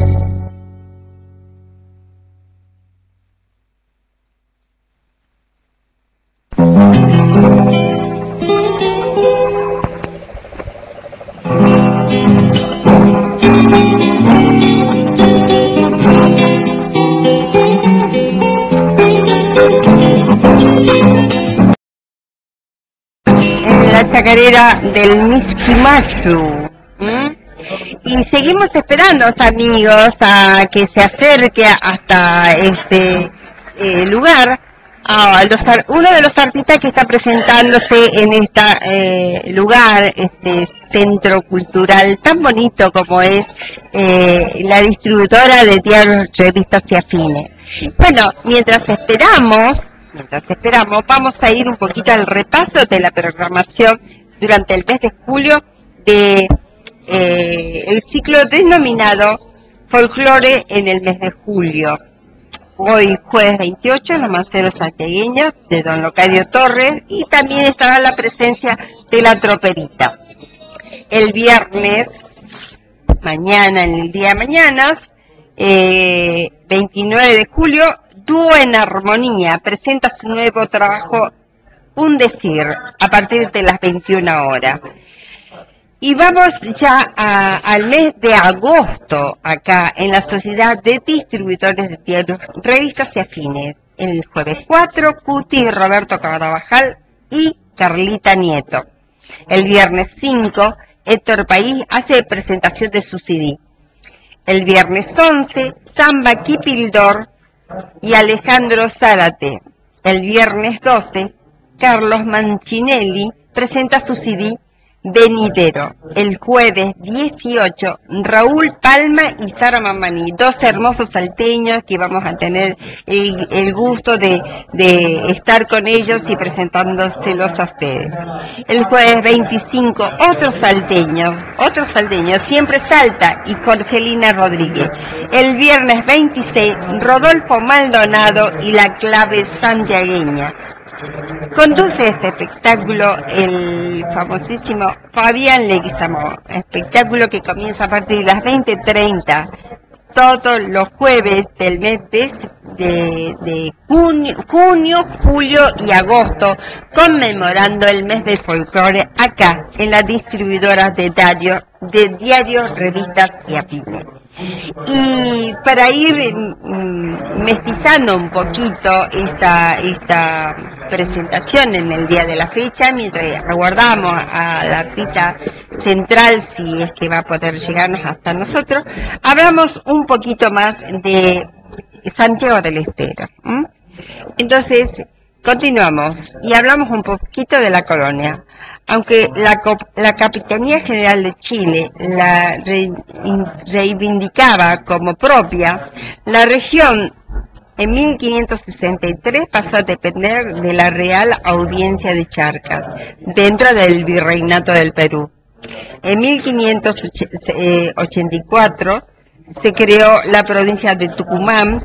La chacarera del Miskimatsu. Y seguimos esperando, amigos, a que se acerque hasta este lugar a uno de los artistas que está presentándose en este lugar, este centro cultural tan bonito como es la distribuidora de diarios, revistas y afines. Bueno, mientras esperamos, vamos a ir un poquito al repaso de la programación durante el mes de julio de el ciclo denominado Folclore en el mes de julio. Hoy jueves 28, los manceros santiagueños de don Locadio Torres, y también estará la presencia de la troperita. El viernes, mañana, en el día de mañana, 29 de julio, Dúo en Armonía presenta su nuevo trabajo, Un Decir, a partir de las 21 horas. Y vamos ya al mes de agosto, acá en la Sociedad de Distribuidores de Diarios, Revistas y Afines. El jueves 4, Cuti, Roberto Carabajal y Carlita Nieto. El viernes 5, Héctor País hace presentación de su CD. El viernes 11, Samba Kipildor y Alejandro Zárate. El viernes 12, Carlos Manchinelli presenta su CD Venidero. El jueves 18, Raúl Palma y Sara Mamani, dos hermosos salteños que vamos a tener el gusto de estar con ellos y presentándoselos a ustedes. El jueves 25, otros salteños, siempre Salta y Jorgelina Rodríguez. El viernes 26, Rodolfo Maldonado y la clave santiagueña. Conduce este espectáculo el famosísimo Fabián Leguizamo, espectáculo que comienza a partir de las 20:30 todos los jueves del mes de junio, julio y agosto, conmemorando el mes del folclore acá en la distribuidora de diarios, revistas y afines. Y para ir mestizando un poquito esta presentación en el día de la fecha, mientras aguardamos al artista central, si es que va a poder llegarnos hasta nosotros, hablamos un poquito más de Santiago del Estero. Entonces, continuamos y hablamos un poquito de la colonia. Aunque la Capitanía General de Chile la reivindicaba como propia, la región en 1563 pasó a depender de la Real Audiencia de Charcas, dentro del Virreinato del Perú. En 1584 se creó la provincia de Tucumán.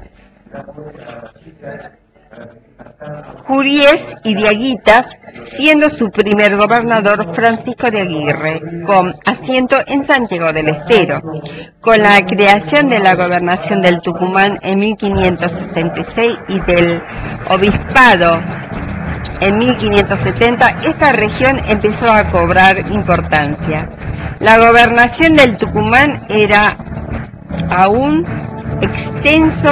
Juríes y Diaguitas, siendo su primer gobernador Francisco de Aguirre, con asiento en Santiago del Estero. Con la creación de la gobernación del Tucumán en 1566 y del obispado en 1570, esta región empezó a cobrar importancia. La gobernación del Tucumán era aún extenso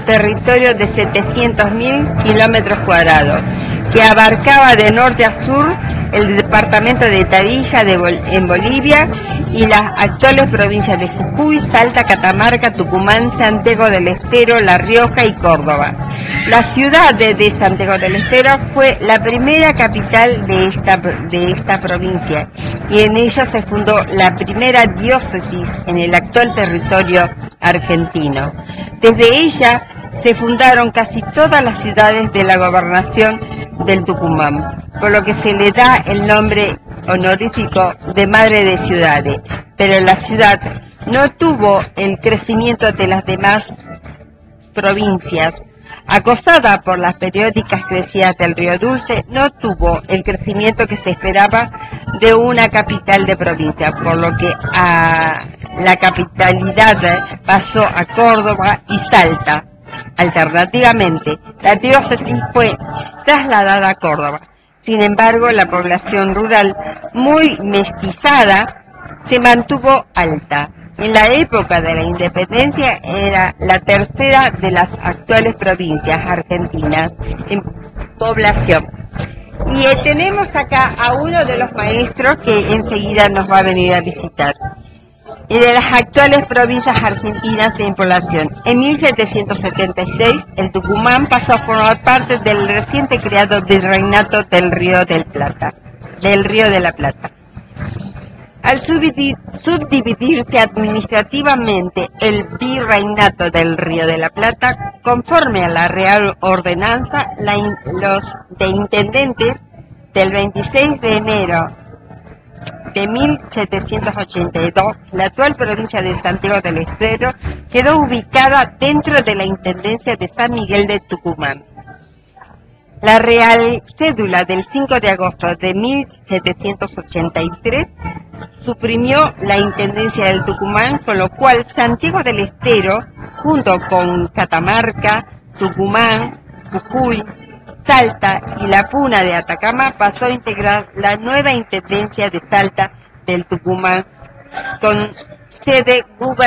territorio de 700.000 kilómetros cuadrados, que abarcaba de norte a sur el departamento de Tarija en Bolivia y las actuales provincias de Jujuy, Salta, Catamarca, Tucumán, Santiago del Estero, La Rioja y Córdoba. La ciudad de Santiago del Estero fue la primera capital de esta provincia y en ella se fundó la primera diócesis en el actual territorio argentino. Desde ella se fundaron casi todas las ciudades de la gobernación del Tucumán, por lo que se le da el nombre honorífico de Madre de Ciudades, pero la ciudad no tuvo el crecimiento de las demás provincias. Acosada por las periódicas crecidas del Río Dulce, no tuvo el crecimiento que se esperaba de una capital de provincia, por lo que a la capitalidad pasó a Córdoba y Salta. Alternativamente, la diócesis fue trasladada a Córdoba. Sin embargo, la población rural, muy mestizada, se mantuvo alta. En la época de la independencia era la tercera de las actuales provincias argentinas en población. Y tenemos acá a uno de los maestros que enseguida nos va a venir a visitar. Y de las actuales provincias argentinas en población. En 1776, el Tucumán pasó a formar parte del reciente creado Virreinato del Río de la Plata. Al subdividirse administrativamente el Virreinato del Río de la Plata, conforme a la Real Ordenanza, los de intendentes del 26 de enero de 1782, la actual provincia de Santiago del Estero quedó ubicada dentro de la Intendencia de San Miguel de Tucumán. La Real Cédula del 5 de agosto de 1783 suprimió la Intendencia del Tucumán, con lo cual Santiago del Estero, junto con Catamarca, Tucumán, Jujuy, Salta y la Puna de Atacama, pasó a integrar la nueva Intendencia de Salta del Tucumán con sede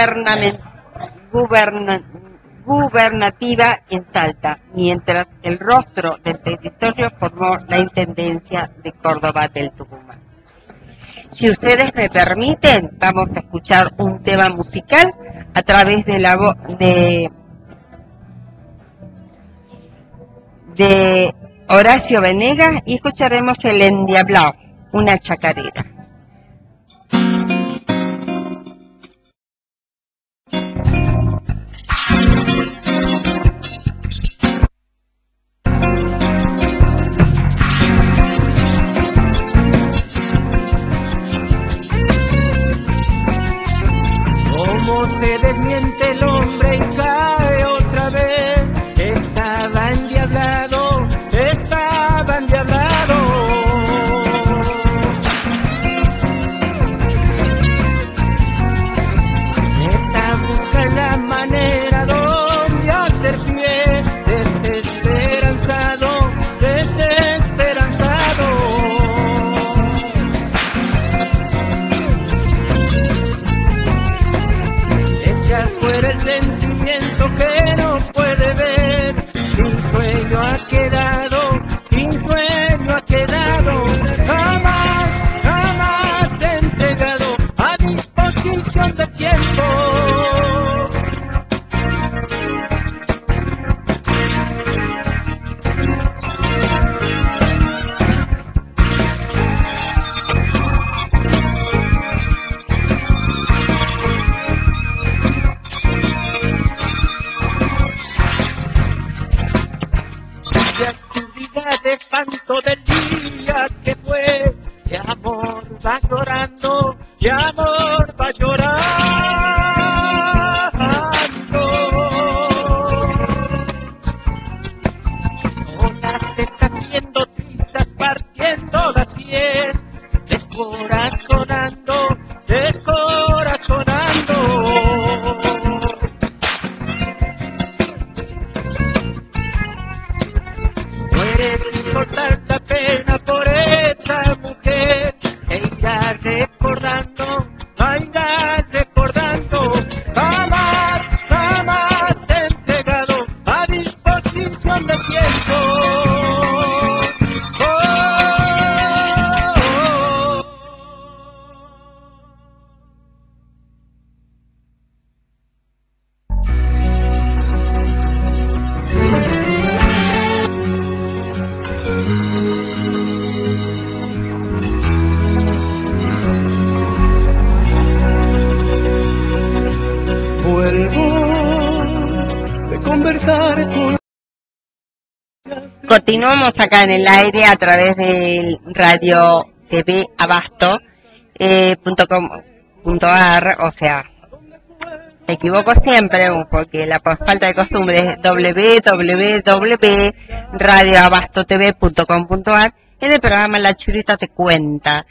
gubernativa en Salta, mientras el rostro del territorio formó la Intendencia de Córdoba del Tucumán. Si ustedes me permiten, vamos a escuchar un tema musical a través de la voz de Horacio Venegas y escucharemos El Endiablao, una chacarera. Cómo se desmiente el hombre y cae otra vez. Estaba endiablado, estaba endiablado. Esta busca la manera donde hacer pie, desesperanzado, desesperanzado. Ella fuera el sentimiento que no puede ver. Sin sueño ha quedado, sin sueño ha quedado, jamás, jamás entregado a disposición del tiempo. De espanto del día que fue, de amor va llorando, de amor va llorando. Sola se está haciendo trizas, partiendo la sien, descorazonando, descorazonando. Sin soltar la pena por esa mujer, e irá recordando, irá recordando, jamás, jamás entregado a conversar con... Continuamos acá en el aire a través del radio TV Abasto.com.ar, o sea, me equivoco siempre porque la falta de costumbre es www.radioabastotv.com.ar, en el programa La Churita Te Cuenta.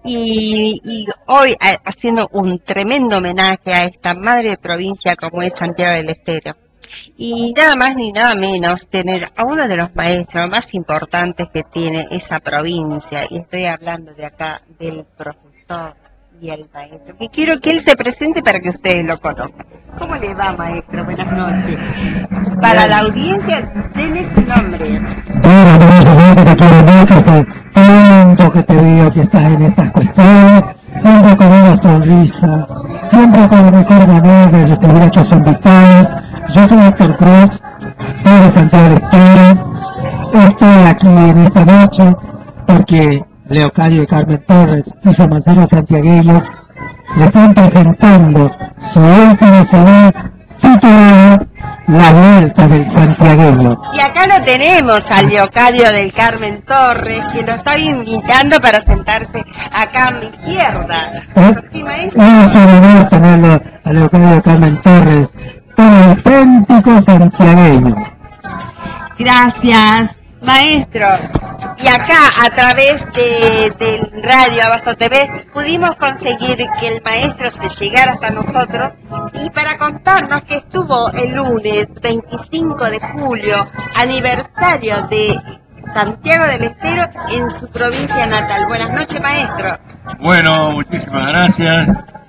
Y hoy haciendo un tremendo homenaje a esta madre de provincia como es Santiago del Estero. Y nada más ni nada menos tener a uno de los maestros más importantes que tiene esa provincia, y estoy hablando de acá del profesor y el maestro, que quiero que él se presente para que ustedes lo conozcan. ¿Cómo le va, maestro? Buenas noches. Para la audiencia, denle su nombre. Bueno, te quiero mucho, hace tanto que te veo que estás en estas cuestiones, siempre con una sonrisa, siempre con la mejor manera de recibir a estos invitados. Yo soy Héctor Cruz, soy de Santiago del Estero. Estoy aquí en esta noche porque Leocadio y Carmen Torres y su manzana santiagueños le están presentando su última CD titulada La Vuelta del Santiagueño. Y acá lo tenemos al Leocadio del Carmen Torres, que lo está invitando para sentarse acá a mi izquierda. ¿Sí, maestro? Es un honor tenerlo a Leocadio del Carmen Torres, un auténtico santiagueño. Gracias, maestro. Y acá, a través del radio Abasto TV, pudimos conseguir que el maestro se llegara hasta nosotros y para contarnos que estuvo el lunes 25 de julio, aniversario de Santiago del Estero en su provincia natal. Buenas noches, maestro. Bueno, muchísimas gracias.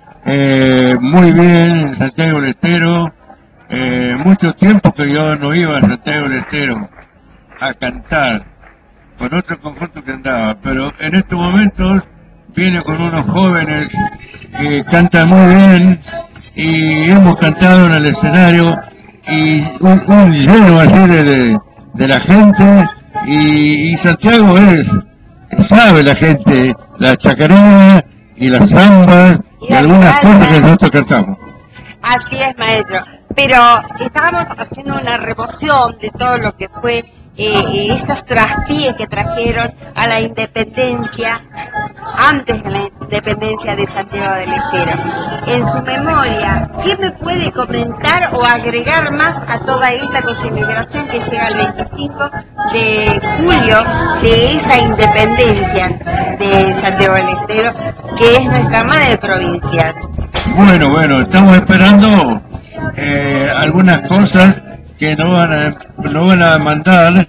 Muy bien, Santiago del Estero. Mucho tiempo que yo no iba a Santiago del Estero a cantar con otro conjunto que andaba, pero en estos momentos viene con unos jóvenes que cantan muy bien y hemos cantado en el escenario y un lleno así de la gente y Santiago sabe la gente, la chacarera y las zambas y algunas cosas que nosotros cantamos. Así es, maestro. Pero estábamos haciendo una remoción de todo lo que fue esos traspiés que trajeron a la independencia, antes de la independencia de Santiago del Estero. En su memoria, ¿qué me puede comentar o agregar más a toda esta conmemoración que llega el 25 de julio de esa independencia de Santiago del Estero, que es nuestra madre de provincias? Bueno, estamos esperando algunas cosas que nos van a mandar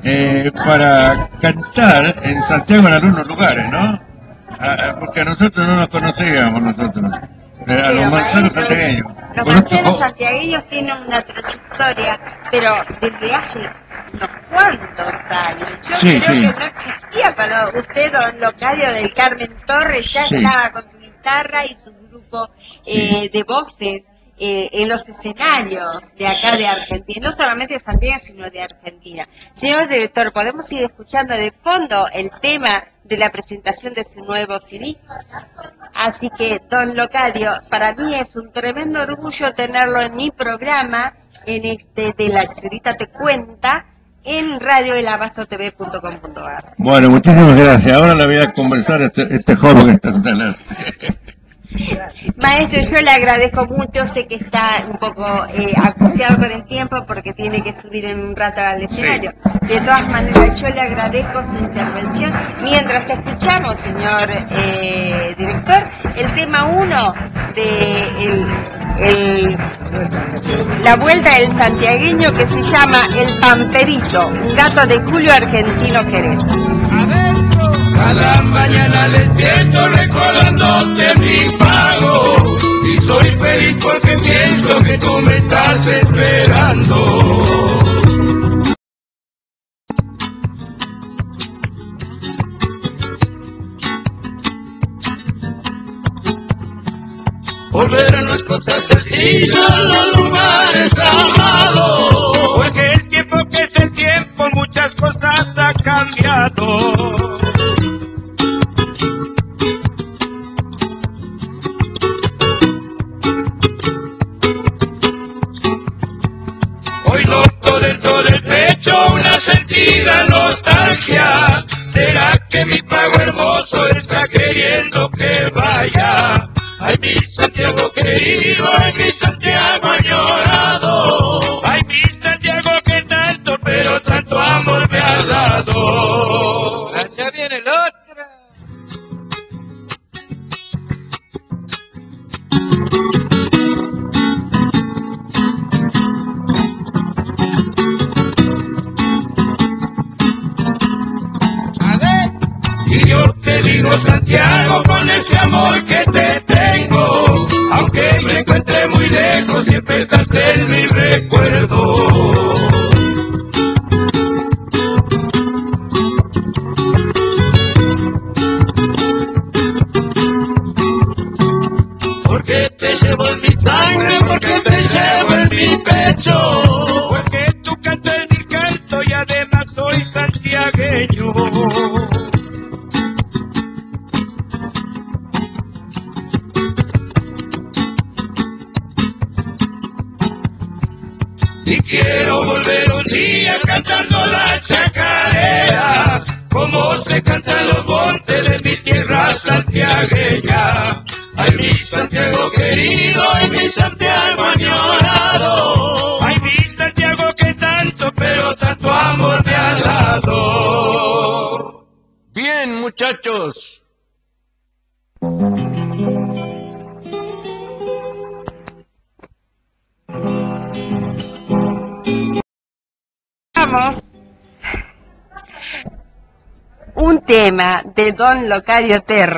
para cantar en Santiago en algunos lugares, ¿no? Porque nosotros no nos conocíamos a los manzanos santiagueños. Los manzanos santiagueños tienen una trayectoria, pero desde hace unos cuantos años. Yo creo que no existía cuando usted, don Leocadio del Carmen Torres, ya estaba con su guitarra y su grupo de voces en los escenarios de acá de Argentina, no solamente de Santiago, sino de Argentina. Señor director, ¿podemos ir escuchando de fondo el tema de la presentación de su nuevo CD? Así que, don Leocadio, para mí es un tremendo orgullo tenerlo en mi programa, en de La Churita Te Cuenta, en radioelabastotv.com.ar. Bueno, muchísimas gracias. Ahora le voy a conversar a este joven que está en Maestro, yo le agradezco mucho, sé que está un poco acuciado con el tiempo porque tiene que subir en un rato al escenario. De todas maneras, yo le agradezco su intervención. Mientras escuchamos, señor director, el tema 1 de La Vuelta del Santiagueño, que se llama El Pamperito, un gato de Julio Argentino Jerez. Cada mañana despierto recordándote mi pago y soy feliz porque pienso que tú me estás esperando. Volver no es cosa sencilla, los lugares amados, porque el tiempo que es el tiempo muchas cosas ha cambiado. Hoy los que mi pago hermoso está queriendo que vaya. Ay, mi Santiago querido, ay, mi Santiago añorado. Ay, mi Santiago que tanto, pero tanto amor me ha dado. Ya viene el otro. Y yo te digo, Santiago, con este amor que te tengo, aunque me encuentre muy lejos, siempre estás en mi recuerdo. Porque te llevo en mi sangre, porque te llevo en mi pecho, porque tú cantas en mi canto y además soy santiagueño. Y quiero volver un día cantando la chacarera, como se cantan los montes de mi tierra santiagueña. Ay, mi Santiago querido, ay, mi Santiago añorado. Ay, mi Santiago que tanto, pero tanto amor me ha dado. Bien, muchachos. Un tema de don Locadio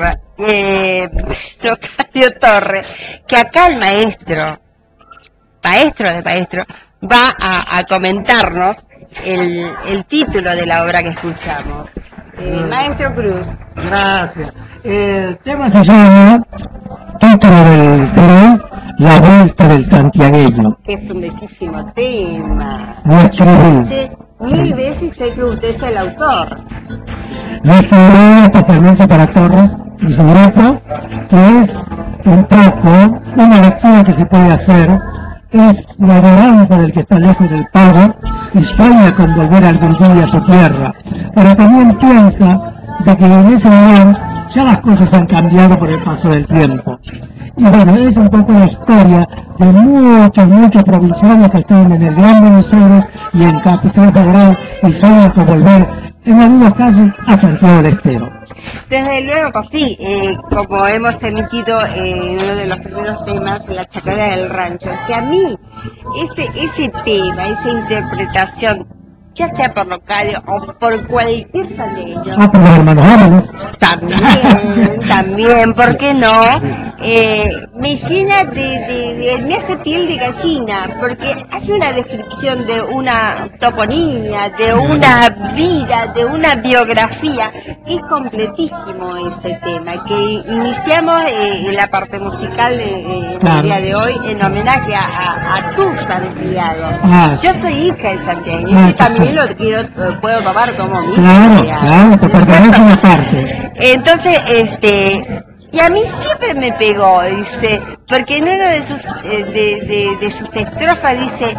Torre, que acá el maestro de maestro, va a comentarnos el título de la obra que escuchamos. Maestro Cruz. Gracias. El tema se llama, título del CD, La Vuelta del Santiagueño. Es un bellísimo tema. Lo escribí. Sí, 1000 veces y sé que usted es el autor. Lo escribí especialmente para Torres y su grupo, que es un poco una lectura que se puede hacer, es la adoranza del que está lejos del pago y sueña con volver algún día a su tierra, pero también piensa de que en ese momento ya las cosas han cambiado por el paso del tiempo. Y bueno, es un poco la historia de muchos provincianos que están en el Gran Buenos Aires y en Capital Federal y sueñan con volver, en algunos casos, a Santiago del Estero. Desde luego que sí, como hemos emitido en uno de los primeros temas, La Chacarera del Rancho, que a mí ese tema, esa interpretación, ya sea por Locadio o por cualquier santiagueño, Por los hermanos Ábalos. también, ¿por qué no? Me llena me hace piel de gallina, porque hace una descripción de una toponimia, de una vida, de una biografía. Es completísimo ese tema, que iniciamos la parte musical el día de hoy en homenaje a tu Santiago. Yo soy hija de santiagueño y también puedo tomar como mi hija. Claro, te pertenece una parte. Entonces, y a mí siempre me pegó, dice, porque en uno de sus estrofas dice,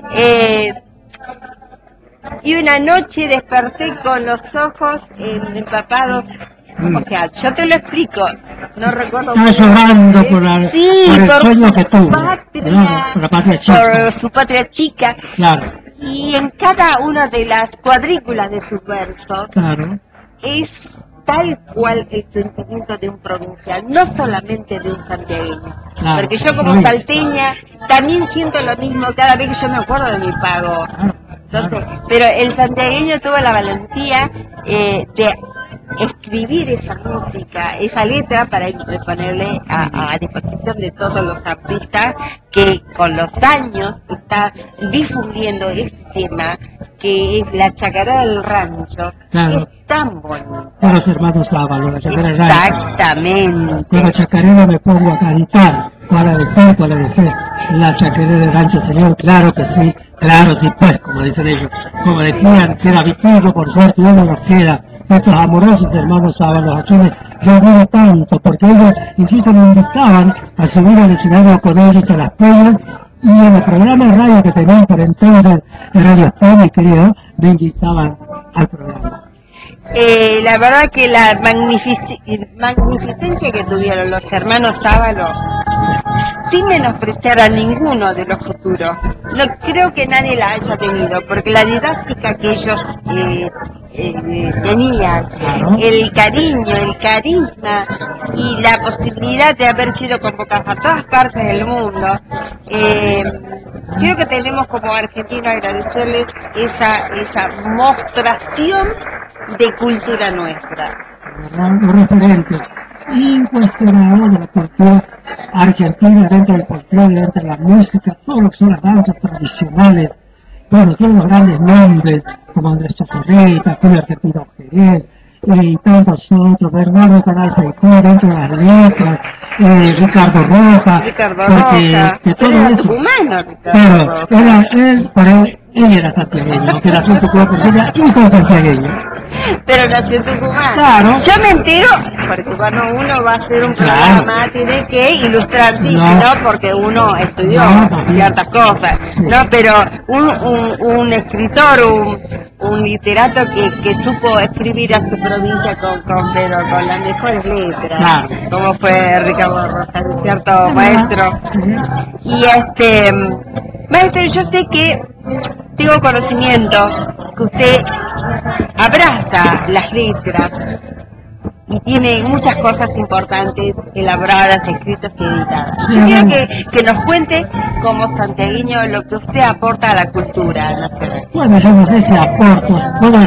y una noche desperté con los ojos empapados. O sea, yo te lo explico, no recuerdo. Estaba llorando por el sueño que tuvo, por la patria chica. Por su patria chica. Claro. Y en cada una de las cuadrículas de sus versos, es tal cual el sentimiento de un provincial, no solamente de un santiagueño. Porque yo como salteña también siento lo mismo cada vez que yo me acuerdo de mi pago. Entonces, pero el santiagueño tuvo la valentía de escribir esa música, esa letra, para ponerle a disposición de todos los artistas que con los años está difundiendo este tema, que es La Chacarera del Rancho. Es tan bonito. Con los hermanos Ábalos, La Chacarera del Rancho. Exactamente. Con la chacarera me pongo a cantar, para decir, La Chacarera del Rancho, señor, claro sí, pues, como dicen ellos. Como decían, que era Vitigo, por suerte, uno nos queda. Estos amorosos hermanos Ábalos, a quienes yo admiro tanto, porque ellos incluso me invitaban a subir al escenario con ellos a las peñas, y en el programa de radio que tenían por entonces, de Radio España, creo, me invitaban al programa. La verdad que la magnificencia que tuvieron los hermanos Sábalo, sin menospreciar a ninguno de los futuros, no creo que nadie la haya tenido, porque la didáctica que ellos tenían, el cariño, el carisma y la posibilidad de haber sido convocados a todas partes del mundo, creo que tenemos como argentinos agradecerles esa mostración de cultura nuestra. Los referentes incuestionables de la cultura argentina dentro del folclore, dentro de la música, todo lo que son las danzas tradicionales. Bueno, son los grandes nombres como Andrés Chazarreta, Julio Argentino Jerez y tantos otros, Bernardo Canal Feicó dentro de las letras, Ricardo Roja, porque todo eso. Pero él era santiagueño, que nació en Tucumán, porque era hijo santiagueño. Pero nació en Tucumán. Claro. Yo me entero, porque cuando uno va a hacer un programa tiene que ilustrarse, no porque uno estudió ciertas cosas, no, pero un escritor, un literato que supo escribir a su provincia con las mejores letras, como fue Ricardo Rojas, ¿cierto, maestro? Y maestro, yo sé que tengo conocimiento que usted abraza las letras y tiene muchas cosas importantes elaboradas, escritas y editadas. Yo quiero que nos cuente como santiagueño lo que usted aporta a la cultura nacional. Bueno, yo no sé si aporto, puedo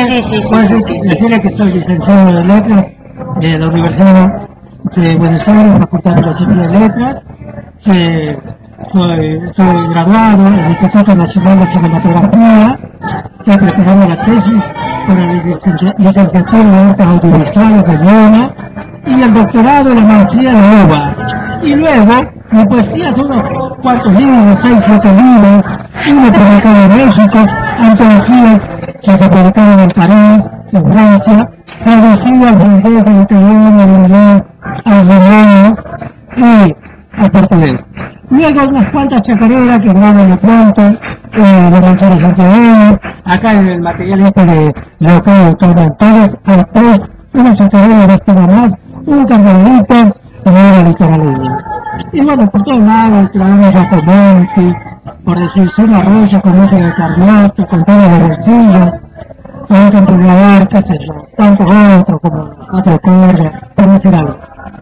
decirle que soy licenciado de letras de la Universidad de Buenos Aires, Facultad de Filosofía y Letras, que soy graduado en el Instituto Nacional de Cinematografía, estoy preparando la tesis para la licenciatura en Artes Audiovisuales de Viena y el doctorado en la maestría de UBA. Y luego, mi poesía son unos cuantos libros, 6, 7 libros, uno publicado en México, antologías que se publicaron en París, en Francia, traducido al francés, al italiano, al inglés, al rumano y al portugués. Luego unas cuantas chacareras que grabo de pronto, de Gonzalo Santiago, acá en el material de local de autores, hay 3, una chacarera de este más, un carnavalito y una litoraleña. Y bueno, por todos lados, trabajamos a Comonti, por decir, Zona Roya con música de Carlotto, con todos los bolsillos, con un campeonato, qué sé yo, tantos otros como otro corre, por decir algo.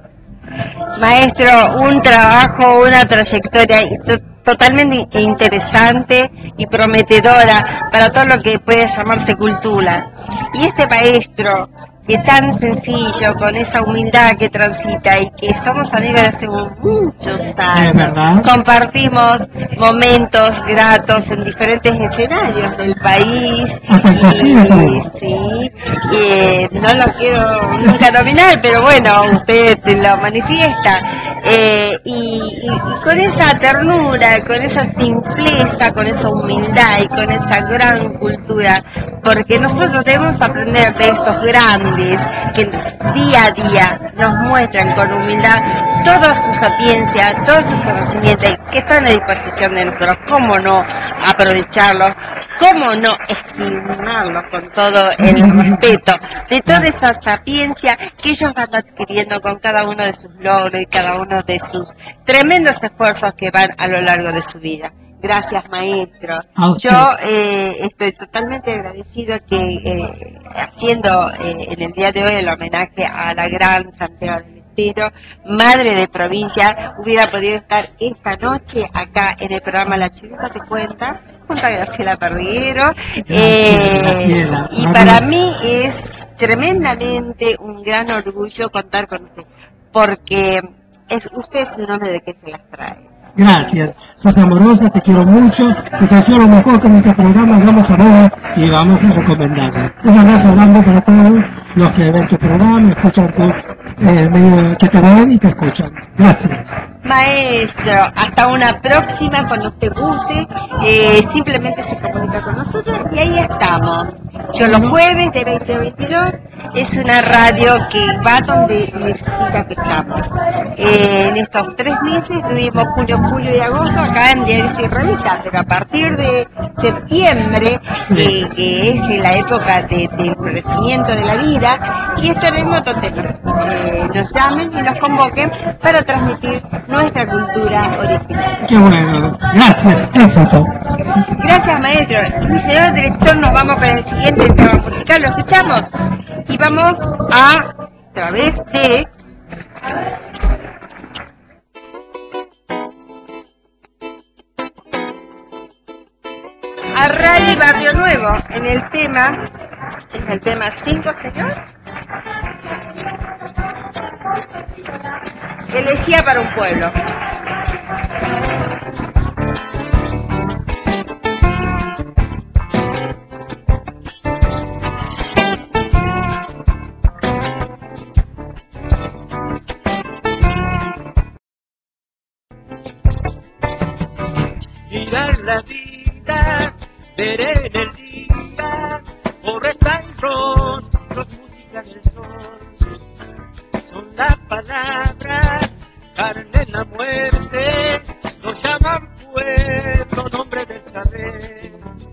Maestro, un trabajo, una trayectoria totalmente interesante y prometedora para todo lo que puede llamarse cultura. Y este maestro, que es tan sencillo, con esa humildad que transita y que somos amigos de hace muchos años, compartimos momentos gratos en diferentes escenarios del país no lo quiero nunca nominar, pero bueno, usted lo manifiesta, y con esa ternura, con esa simpleza, con esa humildad y con esa gran cultura, porque nosotros debemos aprender de estos grandes que día a día nos muestran con humildad toda su sapiencia, todos sus conocimientos que están a disposición de nosotros. ¿Cómo no aprovecharlos? ¿Cómo no estimarlos con todo el respeto de toda esa sapiencia que ellos van adquiriendo con cada uno de sus logros y cada uno de sus tremendos esfuerzos que van a lo largo de su vida? Gracias, maestro. Yo estoy totalmente agradecido que haciendo en el día de hoy el homenaje a la gran Santiago del Estero, madre de provincia, hubiera podido estar esta noche acá en el programa La Chileta Te Cuenta, junto a Graciela Perdiguero, y para mí es tremendamente un gran orgullo contar con usted, porque usted es un hombre de que se las trae. Gracias, sos amorosa, te quiero mucho, te deseo lo mejor con este programa, vamos a ver y vamos a recomendarlo. Un abrazo grande para todos los que ven tu programa, escuchan tu medio que te ven y te escuchan. Gracias. Maestro, hasta una próxima cuando te guste, simplemente se comunica con nosotros y ahí estamos. Yo los jueves de 20 a 22 es una radio que va donde necesita que estamos. En estos 3 meses tuvimos junio, julio y agosto acá en Diarios y Revistas, pero a partir de septiembre, que es la época del florecimiento de la vida, y estaremos donde nos llamen y nos convoquen para transmitir nuestra cultura original. Qué bueno, gracias, éxito. Gracias, maestro. Y señor director, nos vamos con el siguiente tema musical, ¿lo escuchamos? Y vamos a través de... a Rally Barrio Nuevo, en el tema, es el tema 5, señor. Elegía para un pueblo. Mirar la vida, ver en el día, pobreza y rostros, música del sol. Son la palabra, carne en la muerte, nos llaman pueblo, nombre del saber.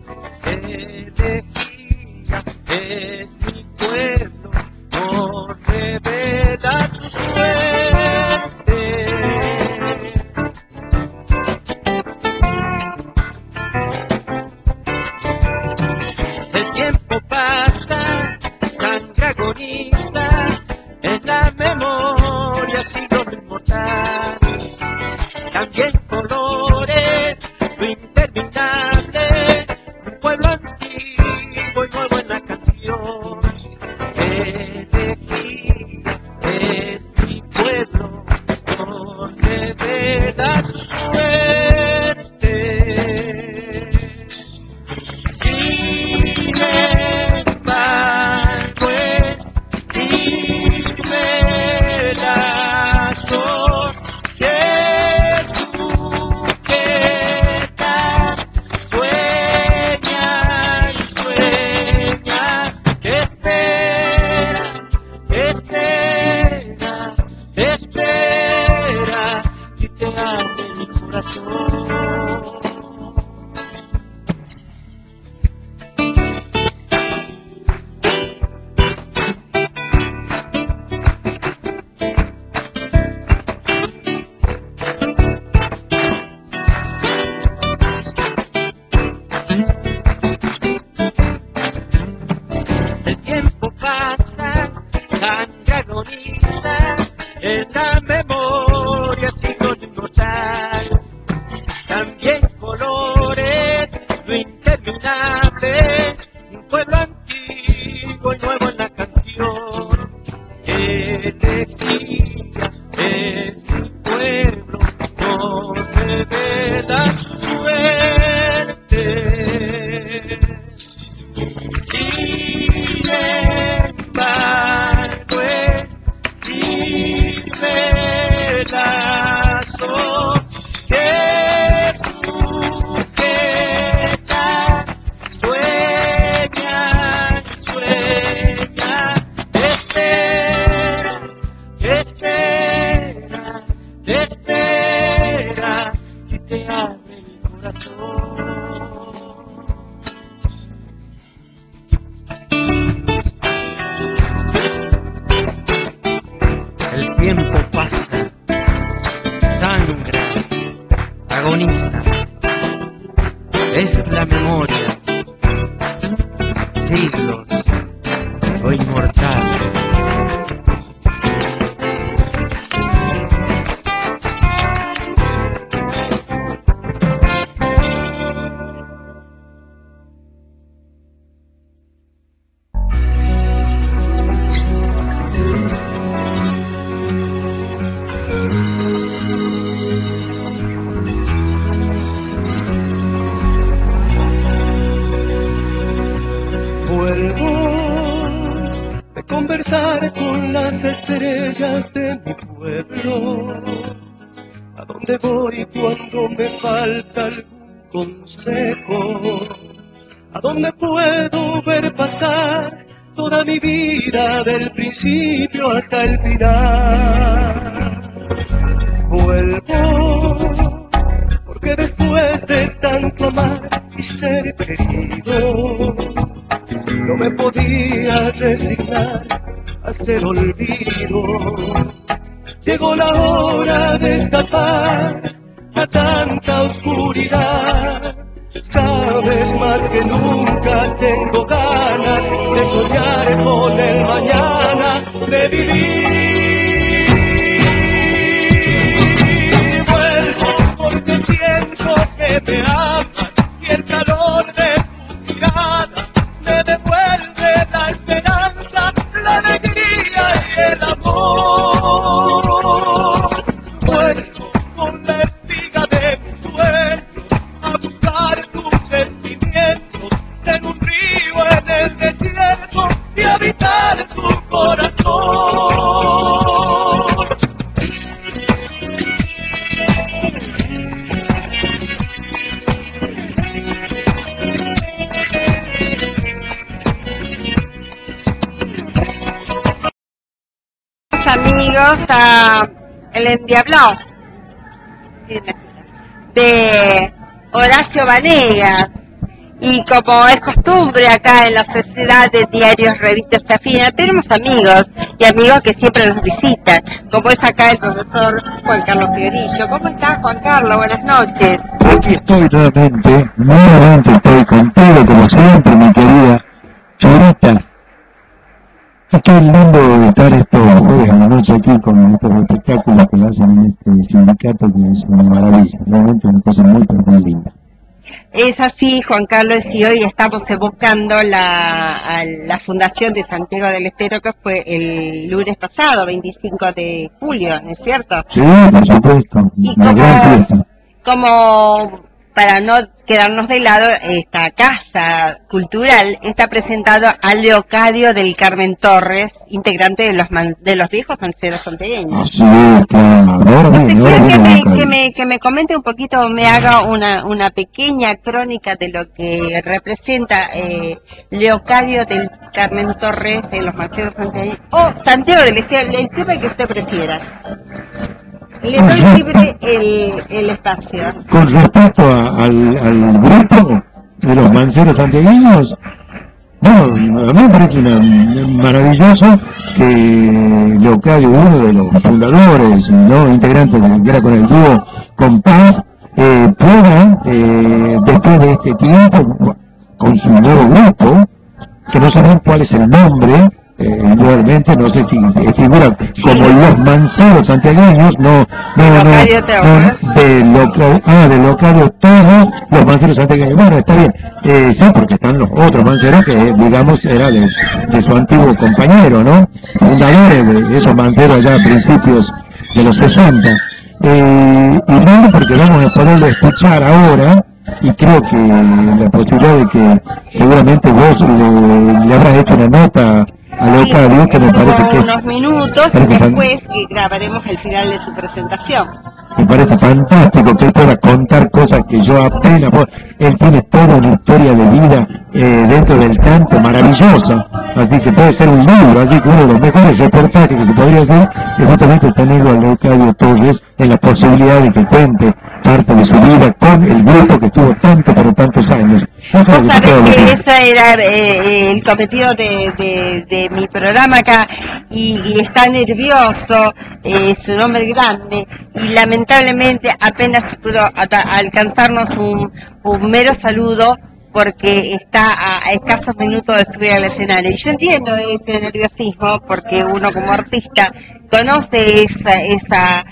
Elegía es mi pueblo, nos revela su suerte. El tiempo pasa, sangre agoniza, en la memoria sigo inmortal. También colores, lo interminable, un pueblo antiguo y nuevo en la canción. Elegía es mi pueblo, nos revela su suerte. Sin embargo es firme lazo que sujeta, sueña y sueña, que espera, espera, espera, y te abre mi corazón. El tiempo pasa, sangre agoniza, en la memoria sigo inmortal. También colores, lo interminable, un pueblo antiguo y nuevo en la canción. Elegía es mi pueblo, nos revela su suerte. Sin embargo es firme lazo que sujeta, sueña, sueña, espera, espera, espera, y te abre el corazón. El tiempo pasa, sangra, agoniza, es la memoria, siglos, lo inmortal. Conversar con las estrellas de mi pueblo, ¿A dónde voy cuando me falta algún consejo? ¿A dónde puedo ver pasar toda mi vida del principio hasta el final? Vuelvo, porque después de tanto amar y ser querido, no me podía resignar a ser olvido. Llegó la hora de escapar a tanta oscuridad. Sabes, más que nunca tengo ganas de soñar con el mañana, de vivir. Vuelvo porque siento que me amas y el calor de tu mirada me devuelve la esperanza, la alegría y el amor. Vuelvo con la espiga de mi sueño a buscar tus sentimientos en un río en el desierto y habitar tu corazón. Amigos, a El Endiablado de Horacio Vanegas, y como es costumbre acá en la Sociedad de Diarios Revistas Afina, tenemos amigos y amigos que siempre nos visitan, como es acá el profesor Juan Carlos Fiorillo. ¿Cómo estás, Juan Carlos? Buenas noches. Aquí estoy nuevamente estoy contigo como siempre, mi querida Chorita. Qué lindo estar estos jueves a la noche aquí con estos espectáculos que hacen en este sindicato, que es una maravilla, realmente una cosa muy linda. Es así, Juan Carlos, y hoy estamos evocando la fundación de Santiago del Estero, que fue el lunes pasado, 25 de julio, ¿no es cierto? Sí, por supuesto, y una gran fiesta. Como para no quedarnos de lado, esta casa cultural está presentado a Leocadio del Carmen Torres, integrante de los viejos manceros santiagueños. Así es, claro. Que me comente un poquito, me haga una pequeña crónica de lo que representa Leocadio del Carmen Torres en los manceros santiagueños, o Santiago del Estero, el tema que usted prefiera. Le doy libre el espacio. Con respecto al grupo de los manceros santiagueños, bueno, a mí me parece maravilloso que Leocadio, uno de los fundadores, ¿no?, integrantes que era con el dúo Compás, pueda, después de este tiempo, con su nuevo grupo, que no sabemos cuál es el nombre, indudablemente, no sé si figura como los manceros santiagueños, de Leocadio todos los manceros santiagueños. Bueno, está bien, sí, porque están los otros manceros que, digamos, era de su antiguo compañero, ¿no? Fundadores de esos manceros allá a principios de los 60. Y no, porque vamos a poderlo escuchar ahora, y creo que la posibilidad de que seguramente vos le habrás hecho una nota a Leocadio, que me parece que es unos minutos después que grabaremos el final de su presentación. Me parece fantástico que él pueda contar cosas que yo apenas puedo. Él tiene toda una historia de vida dentro del canto maravillosa, así que puede ser un libro, así que uno de los mejores reportajes que se podría hacer es justamente tenerlo a Leocadio Torres en la posibilidad de que cuente parte de su vida con el grupo que estuvo tantos años. Vos sabés que ese era el cometido de mi programa acá, y está nervioso, su nombre grande, y lamentablemente apenas pudo alcanzarnos un mero saludo, porque está a escasos minutos de subir al escenario. Y yo entiendo ese nerviosismo, porque uno como artista conoce esa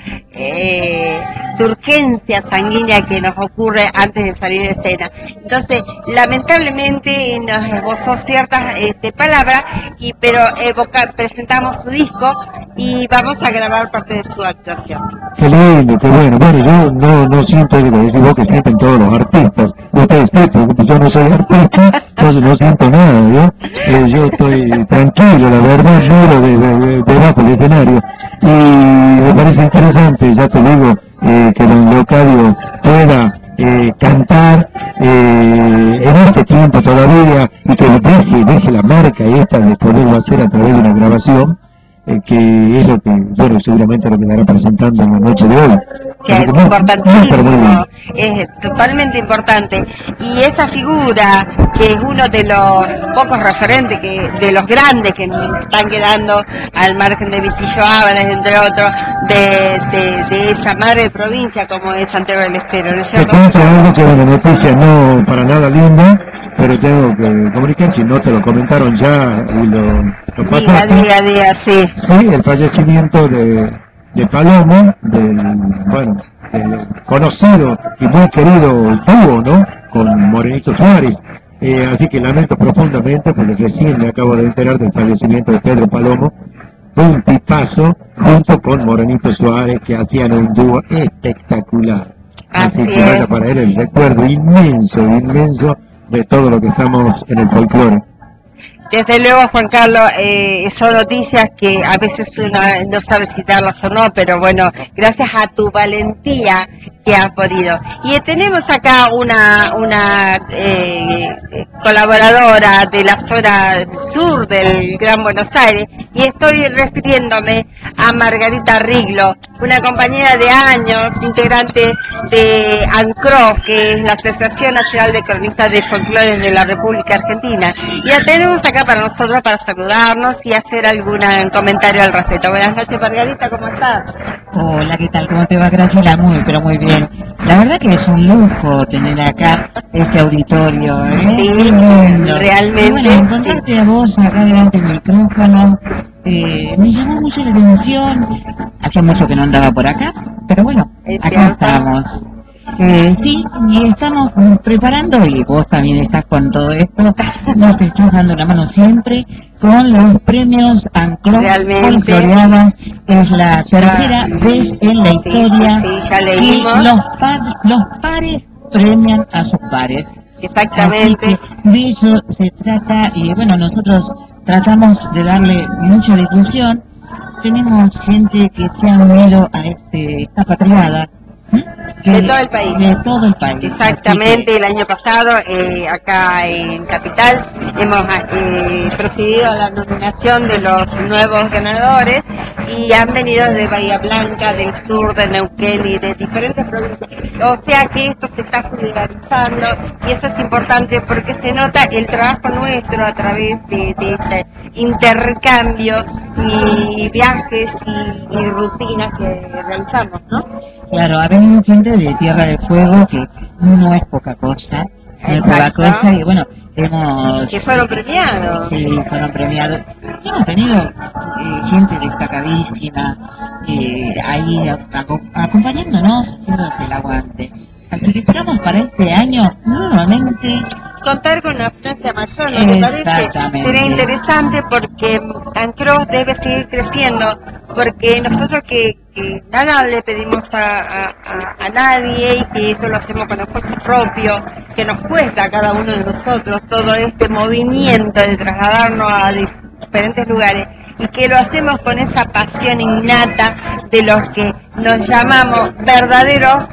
urgencia sanguínea que nos ocurre antes de salir de escena. Entonces, lamentablemente nos esbozó ciertas palabras, pero presentamos su disco y vamos a grabar parte de su actuación. Qué lindo, qué bueno. Bueno, yo no siento, decir vos que sienten todos los artistas. Ustedes sí, porque yo no soy artista, entonces no siento nada, yo estoy tranquilo, la verdad, lloro debajo del escenario. Y me parece interesante, ya te digo, que don Leocadio pueda cantar en este tiempo todavía y que deje la marca esta de poderlo hacer a través de una grabación, que es lo que, bueno, seguramente lo que estará presentando en la noche de hoy. Que es importantísimo, es totalmente importante. Y esa figura, que es uno de los pocos referentes, de los grandes que están quedando al margen de Vitillo Ábalos, entre otros, de esa madre de provincia como es Santiago del Estero, ¿no es cierto? Te cuento algo que es una noticia no para nada linda, pero tengo que comunicar, si no te lo comentaron ya y lo pasaste. Diga, sí. Sí, el fallecimiento de Palomo, del conocido y muy querido dúo, ¿no?, con Morenito Suárez. Así que lamento profundamente, porque recién me acabo de enterar del fallecimiento de Pedro Palomo, un tipazo, junto con Morenito Suárez, que hacían un dúo espectacular. Así que vaya para él el recuerdo inmenso de todo lo que estamos en el folclore. Desde luego, Juan Carlos, son noticias que a veces uno no sabe si darlas o no, pero bueno, gracias a tu valentía que has podido. Y tenemos acá una colaboradora de la zona sur del Gran Buenos Aires, y estoy refiriéndome a Margarita Riglo, una compañera de años, integrante de ANCRO, que es la Asociación Nacional de Cronistas de Folclores de la República Argentina. Y la tenemos acá para nosotros, para saludarnos y hacer algún comentario al respecto. Buenas noches, Margarita, ¿cómo estás? Hola, ¿qué tal? ¿Cómo te va, Graciela? Pero muy bien. La verdad que es un lujo tener acá este auditorio, ¿eh? Sí, realmente. Y bueno, encontrarte a vos acá delante del micrófono, me llamó mucho la atención. Hacía mucho que no andaba por acá, pero bueno, acá estamos. Sí, y estamos preparando, y vos también estás con todo esto, nos estás dando la mano siempre con los premios ANCRO Folcloreadas. Es la tercera vez en la historia ya leímos. Que los pares premian a sus pares. Exactamente. Así que de eso se trata, y bueno, nosotros tratamos de darle mucha difusión. Tenemos gente que se ha unido a esta patriada. De todo el país. De todo el país. Exactamente, el año pasado, acá en Capital, hemos procedido a la nominación de los nuevos ganadores, y han venido de Bahía Blanca, del sur, de Neuquén y de diferentes provincias. O sea que esto se está solidarizando, y eso es importante porque se nota el trabajo nuestro a través de este intercambio y viajes y rutinas que realizamos, ¿no? Claro, ha venido gente de Tierra del Fuego, que no es poca cosa, y bueno, que fueron premiados. Sí, fueron premiados. Y hemos tenido gente destacadísima ahí acompañándonos, haciéndonos el aguante. Así que esperamos para este año nuevamente contar con una afluencia mayor, ¿no? Me parece sería interesante, porque ANCRO debe seguir creciendo, porque nosotros que nada le pedimos a nadie, y que eso lo hacemos con esfuerzo propio, que nos cuesta a cada uno de nosotros todo este movimiento de trasladarnos a diferentes lugares, y que lo hacemos con esa pasión innata de los que nos llamamos verdaderos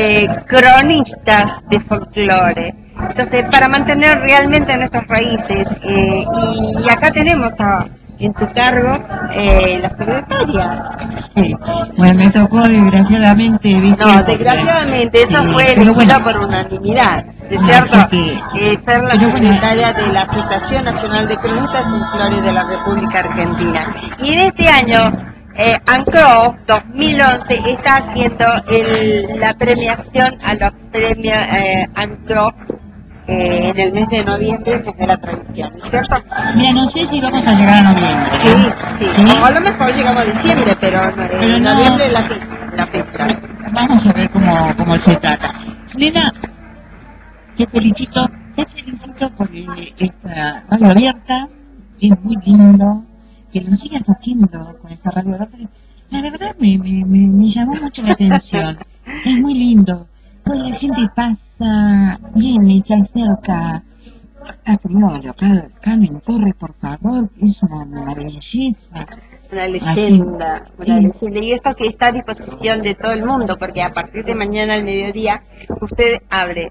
cronistas de folclore. Entonces, para mantener realmente nuestras raíces, y acá tenemos en tu cargo la secretaria. Sí, bueno, me tocó desgraciadamente, ¿viste? No, desgraciadamente, eso fue elegida por unanimidad, ¿de cierto? Ser la secretaria de la Asociación Nacional de Cronistas Folclóricos de la República Argentina. Y en este año, ANCRO 2011 está haciendo la premiación a los premios ANCRO en el mes de noviembre, desde la tradición, ¿cierto? Mira, no sé si vamos a llegar a noviembre. Sí. O a lo mejor llegamos a diciembre, pero en noviembre es la fecha. Vamos a ver cómo se trata. Nena, te felicito por esta radio abierta, que es muy lindo, que lo sigas haciendo con esta radio abierta. La verdad me llamó mucho la atención, es muy lindo. Toda la gente pasa, viene, se acerca. Criollo, Carmen Torres, por favor, es una belleza. Una leyenda, Así, una sí. leyenda. Y esto que está a disposición de todo el mundo, porque a partir de mañana al mediodía usted abre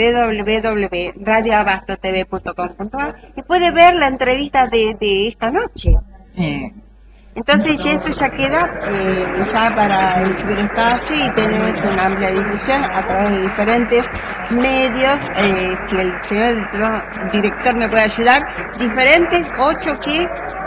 www.radioabastotv.com.ar y puede ver la entrevista de esta noche. Entonces esto ya queda ya para el ciberespacio y tenemos una amplia difusión a través de diferentes medios. Si el señor director me puede ayudar, diferentes 8 que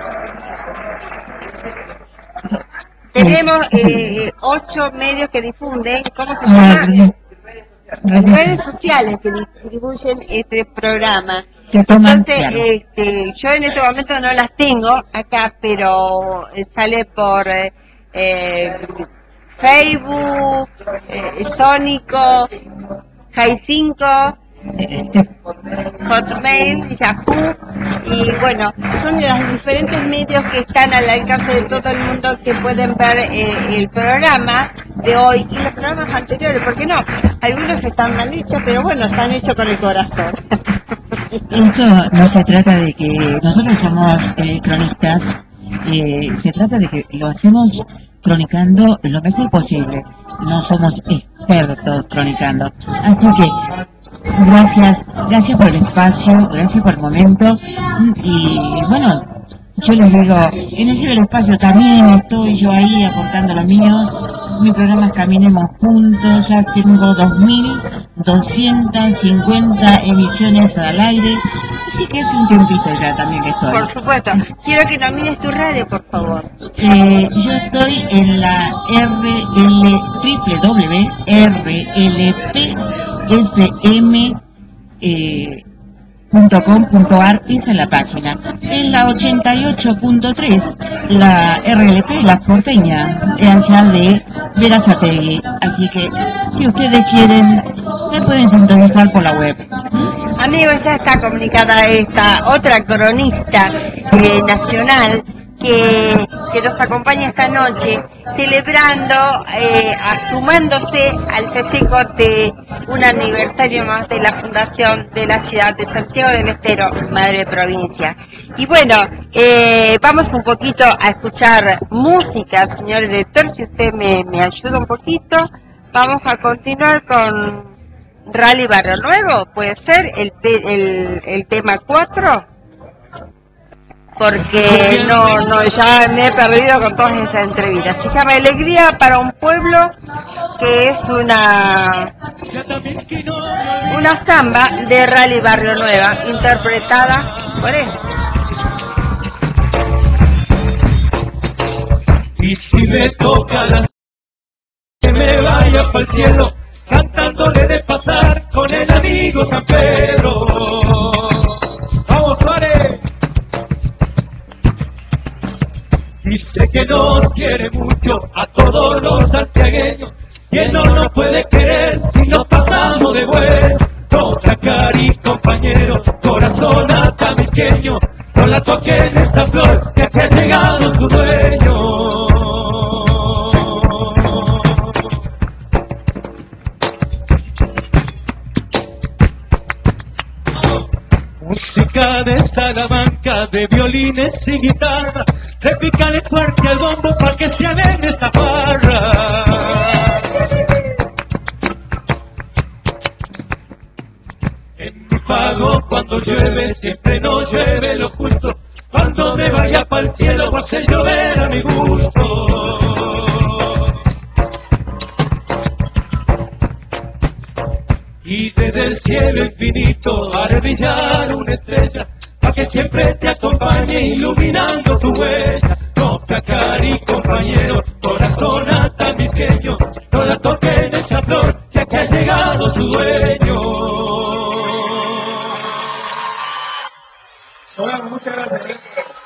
tenemos 8 medios que difunden, ¿cómo se llama? Redes sociales que distribuyen este programa. Entonces, yo en este momento no las tengo acá, pero sale por Facebook, Sónico, Jai5, Hotmail, Yahoo, y bueno, son de los diferentes medios que están al alcance de todo el mundo que pueden ver el programa de hoy y los programas anteriores, porque no, algunos están mal hechos, pero bueno, están hechos con el corazón. Esto no se trata de que nosotros somos cronistas, se trata de que lo hacemos cronicando lo mejor posible, no somos expertos cronicando, así que gracias por el espacio, gracias por el momento, y bueno, yo les digo, en el ciberespacio también estoy yo ahí aportando lo mío. Mi programa es Caminemos Juntos, ya tengo 2.250 emisiones al aire, así que hace un tiempito ya también que estoy. Por supuesto, quiero que nomines tu radio, por favor. Yo estoy en la www.rlpfm.com.ar, esa es la página. En la 88.3, la RLP, la porteña, allá de Verazategui. Así que, si ustedes quieren, me pueden sintonizar por la web. Amigos, ya está comunicada esta otra cronista nacional que nos acompaña esta noche, celebrando, sumándose al festejo de un aniversario más de la fundación de la ciudad de Santiago del Estero, madre de provincia. Y bueno, vamos un poquito a escuchar música, señor director, si usted me ayuda un poquito. Vamos a continuar con Rally Barrio Nuevo, puede ser el tema 4. Porque no, ya me he perdido con todas esas entrevistas. Se llama Alegría para un pueblo, que es una samba de Rally Barrio Nueva, interpretada por él. Y si me toca que me vaya pa'l cielo, cantándole de pasar con el amigo San Pedro. ¡Vamos, Suárez! Dice que nos quiere mucho a todos los santiagueños, que no nos puede querer si nos pasamos de bueno. Toca Cari, compañero, corazón atamisqueño, no la toquen esa flor, que aquí ha llegado su dueño. Música de Salamanca, de violines y guitarra, repícale fuerte al bombo para que se alegre esta farra. En mi pago cuando llueve, siempre no llueve lo justo, cuando me vaya pa'l cielo va a hacer llover a mi gusto. Y desde el cielo infinito haré brillar una estrella, para que siempre te acompañe iluminando tu huella. Toca Cari, compañero, corazón atamisqueño, no la toquen esa flor, ya que ha llegado su dueño. Hola, muchas gracias.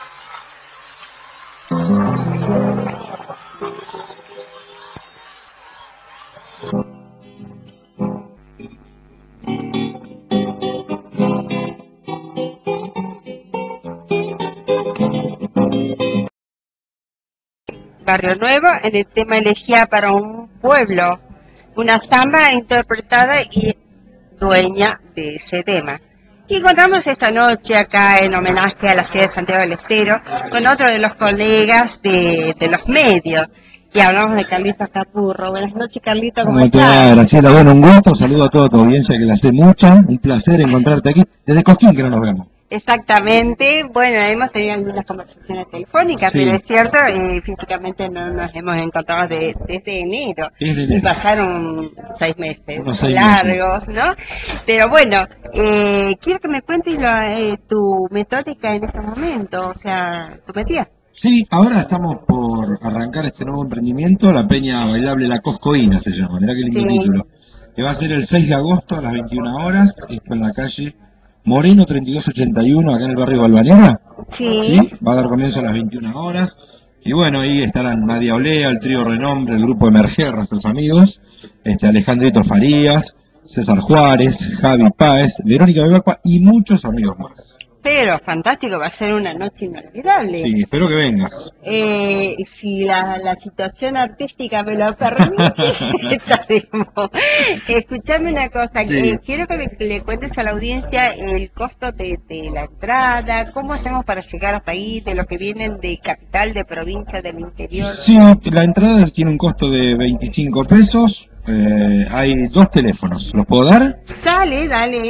Barrio Nuevo en el tema Elegía para un pueblo, una samba interpretada y dueña de ese tema. Y encontramos esta noche acá en homenaje a la ciudad de Santiago del Estero con otro de los colegas de los medios. Y hablamos de Carlitos Capurro. Buenas noches, Carlitos, ¿cómo te va, estás? Graciela? Bueno, un gusto, saludo a toda tu audiencia que la sé mucha, un placer encontrarte aquí, desde Cosquín que no nos vemos. Exactamente, bueno, hemos tenido algunas conversaciones telefónicas, Sí. pero es cierto, físicamente no nos hemos encontrado desde enero, y pasaron 6 meses Unos 6 largos, ¿no? Pero bueno, quiero que me cuentes tu metódica en este momento, o sea, tu metida. Sí, ahora estamos por arrancar este nuevo emprendimiento, la Peña Bailable La Coscoína se llama, mirá qué lindo título, que va a ser el 6 de agosto a las 21 horas, esto en la calle Moreno 3281, acá en el barrio Balvanera. Sí. Va a dar comienzo a las 21 horas. Y bueno, ahí estarán Nadia Olea, el trío Renombre, el grupo Emerger, nuestros amigos, Alejandrito Farías, César Juárez, Javi Páez, Verónica Bebacua y muchos amigos más. Pero fantástico, va a ser una noche inolvidable. Sí, espero que vengas. Si la situación artística me lo permite, estaremos. Escuchame una cosa, Sí. Quiero que le cuentes a la audiencia el costo de la entrada, cómo hacemos para llegar hasta ahí, de los que vienen de capital, de provincia, del interior. Sí, la entrada tiene un costo de 25 pesos. Hay 2 teléfonos, ¿los puedo dar? Dale.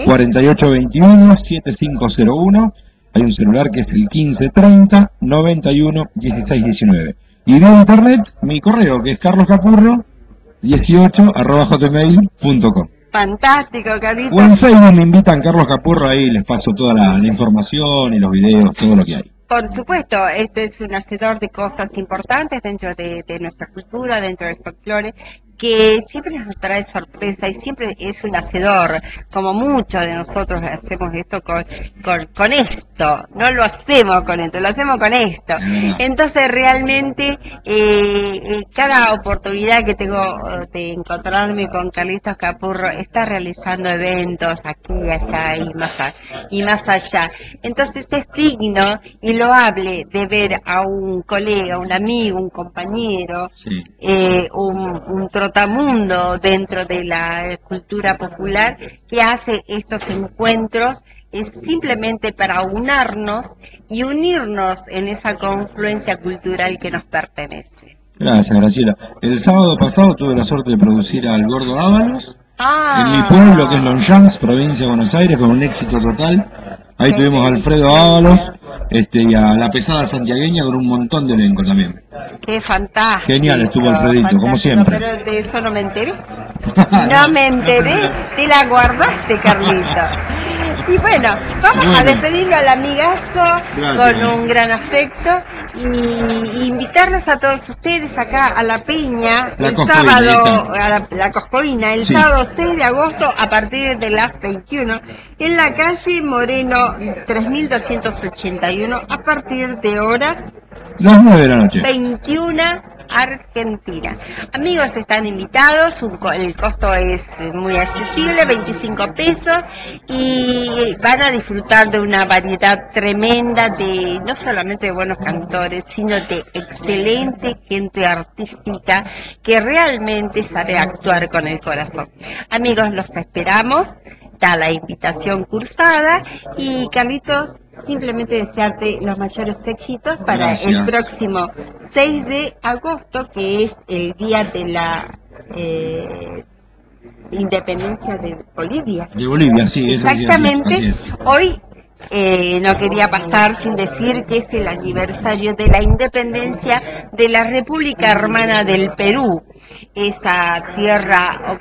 4821-7501. Hay un celular que es el 1530-91-1619. Y vía internet, mi correo que es carloscapurro18@hotmail.com. Fantástico, Carlitos. O en Facebook me invitan Carlos Capurro, ahí les paso toda la información y los videos, todo lo que hay. Por supuesto, esto es un hacedor de cosas importantes dentro de nuestra cultura, dentro del folclore, que siempre nos trae sorpresa y siempre es un hacedor, como muchos de nosotros hacemos esto con esto, no lo hacemos con esto, lo hacemos con esto. Entonces realmente cada oportunidad que tengo de encontrarme con Carlitos Capurro está realizando eventos aquí, allá y más allá. Entonces es digno y loable de ver a un colega, un amigo, un compañero, Sí. un trotamundo dentro de la cultura popular que hace estos encuentros simplemente para unirnos y unirnos en esa confluencia cultural que nos pertenece. Gracias, Graciela. El sábado pasado tuve la suerte de producir al Gordo Ábalos Ah, en mi pueblo, que es Longchamps, provincia de Buenos Aires, con un éxito total. Ahí tuvimos a Alfredo Ábalos y a la pesada santiagueña con un montón de elenco también. qué fantástico. Genial estuvo Alfredito, como fantástico, siempre. Pero de eso no me enteré. No me enteré, te la guardaste, Carlito. Y bueno, vamos a despedirlo al amigazo con un gran afecto y invitarlos a todos ustedes acá a la Peña el sábado, a la Coscoína, el sábado 6 de agosto a partir de las 21 en la calle Moreno 3281 a partir de horas Las 9 de la noche. 21 Argentina. Amigos, están invitados, el costo es muy accesible, 25 pesos, y van a disfrutar de una variedad tremenda de, no solamente de buenos cantores, sino de excelente gente artística que realmente sabe actuar con el corazón. Amigos, los esperamos, está la invitación cursada, y Carlitos, simplemente desearte los mayores éxitos para el próximo 6 de agosto, que es el día de la independencia de Bolivia. De Bolivia, sí. Exactamente. Así es. Hoy no quería pasar sin decir que es el aniversario de la independencia de la República Hermana del Perú, esa tierra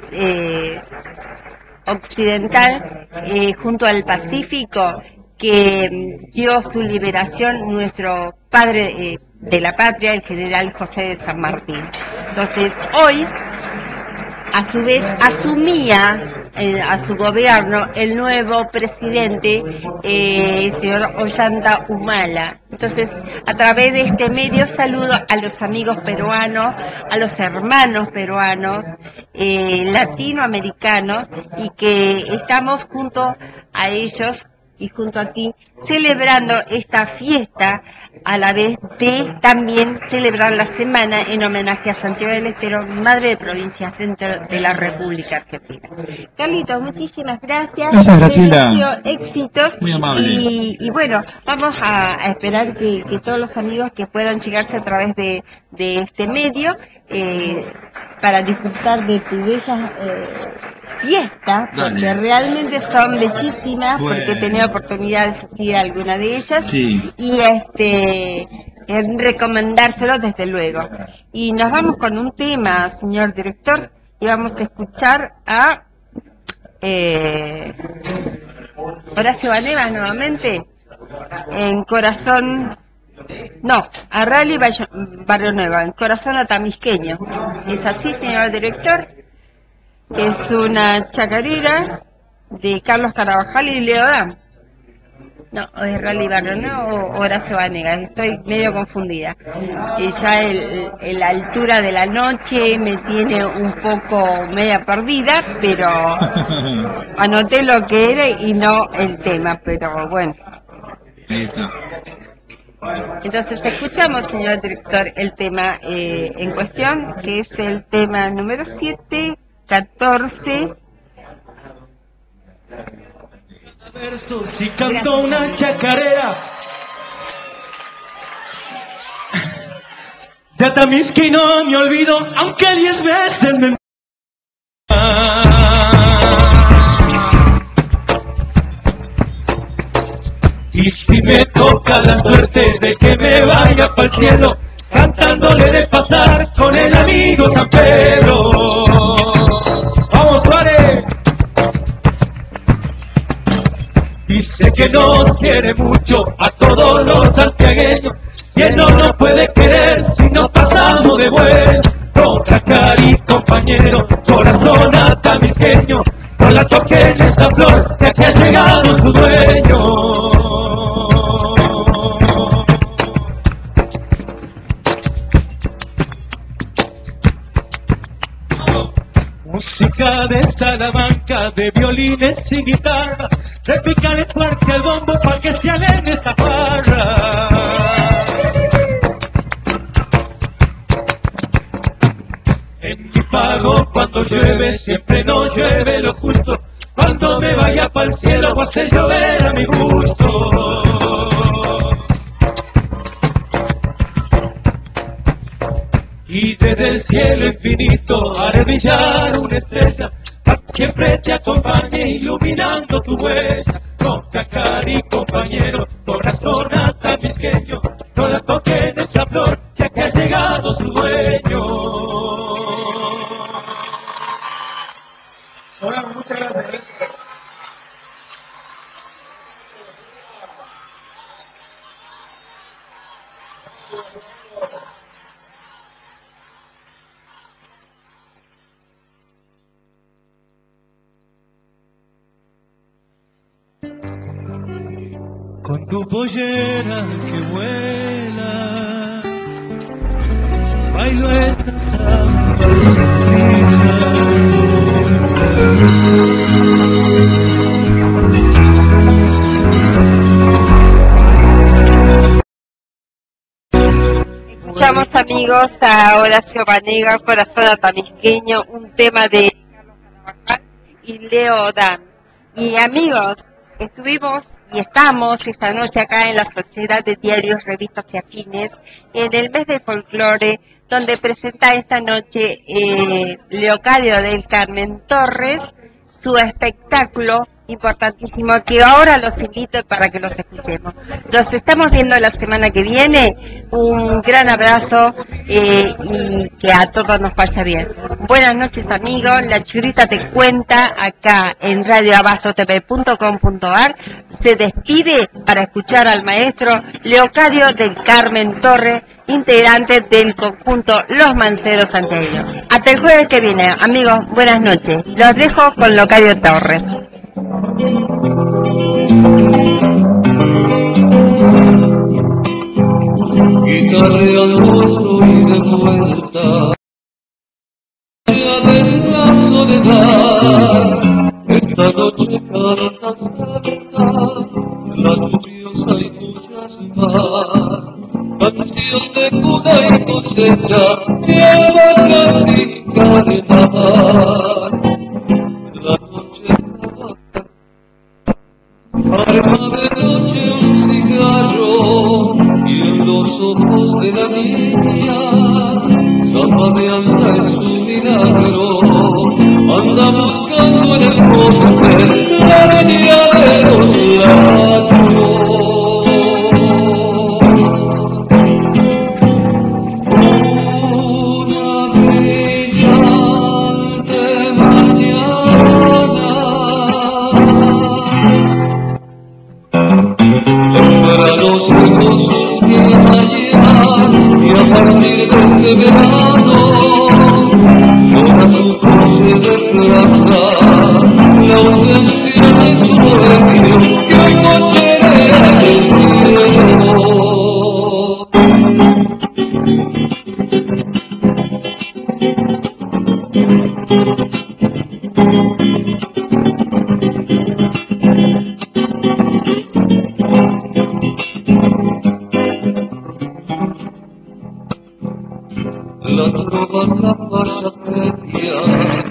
occidental junto al Pacífico, que dio su liberación nuestro padre de la patria, el general José de San Martín. Entonces, hoy, a su vez, asumía a su gobierno el nuevo presidente, el señor Ollanta Humala. Entonces, a través de este medio saludo a los amigos peruanos, a los hermanos peruanos, latinoamericanos, y que estamos junto a ellos y junto a ti, celebrando esta fiesta, a la vez de también celebrar la semana en homenaje a Santiago del Estero, madre de provincias dentro de la República Argentina. Carlitos, muchísimas gracias. Gracias, Graciela. Te deseo éxitos. Muy amable. Y bueno, vamos a esperar que todos los amigos que puedan llegarse a través de este medio, para disfrutar de tu bella fiesta, porque Dale. realmente son bellísimas, Bueno. porque he tenido oportunidad de asistir a alguna de ellas, Sí. y recomendárselo desde luego. Y nos vamos con un tema, señor director, y vamos a escuchar a Horacio Vanegas nuevamente, en Corazón... No, a Rally Barrio Nuevo, en Corazón Atamisqueño. ¿Es así, señor director? Es una chacarera de Carlos Carabajal y Leo Dan. No, es Rally Barrio Nuevo o Horacio Vanegas, estoy medio confundida. Ya la altura de la noche me tiene un poco media perdida, pero anoté lo que era y no el tema, pero bueno. Ahí está. Entonces escuchamos, señor director, el tema en cuestión, que es el tema número 714. Versos y canto una chacarera de Atamisque, no me olvido, aunque 10 veces me... Y si me toca la suerte de que me vaya pa'l cielo, cantándole de pasar con el amigo San Pedro. ¡Vamos, Suárez! Dice que nos quiere mucho a todos los santiagueños, que no nos puede querer si no pasamos de bueno. Con Cacari, compañero, corazón atamisqueño, no la toquen esa flor, que aquí ha llegado su dueño. Música de Salamanca, de violines y guitarra, repícale fuerte el bombo pa' que se alegre esta farra. En mi pago cuando llueve, siempre no llueve lo justo, cuando me vaya pa'l cielo va a hacer llover a mi gusto. Y desde el cielo infinito haré brillar una estrella, para que siempre te acompañe iluminando tu huella. Con Cacari, compañero, corazón atamisqueño, no la toquen esa flor, que aquí ha llegado su dueño. Hola, muchas gracias. Con tu pollera que vuela, bailo esta samba sin prisa. Escuchamos, amigos, a Horacio Vanegas, Corazón Atamisqueño, un tema de Carlos Carabajal y Leo Dan. Y amigos, estuvimos y estamos esta noche acá en la Sociedad de Diarios, Revistas y Afines, en el mes de folclore, donde presenta esta noche Leocadio del Carmen Torres, su espectáculo importantísimo, que ahora los invito para que los escuchemos. Los estamos viendo la semana que viene. Un gran abrazo y que a todos nos vaya bien. Buenas noches, amigos. La Churita te cuenta acá en radioabastotv.com.ar. Se despide para escuchar al maestro Leocadio del Carmen Torres, integrante del conjunto Los Manceros Santiagueños. Hasta el jueves que viene, amigos. Buenas noches. Los dejo con Leocadio Torres. Guitarreando estoy de vuelta de la soledad, esta noche cartas cantas plasmar, canción de cuna y cosecha, lleva casi carnaval. La noche arma de noche un cigarro y en los ojos de la niña zapateando es su milagro. Anda buscando en el monte la niña de los lagos. Una brillante mañana, temprano se consume allá y a partir de ese verano llora tu coche de plaza, la ausencia de su bohemio que hoy cocherea el cielo. La trova la pasa previa.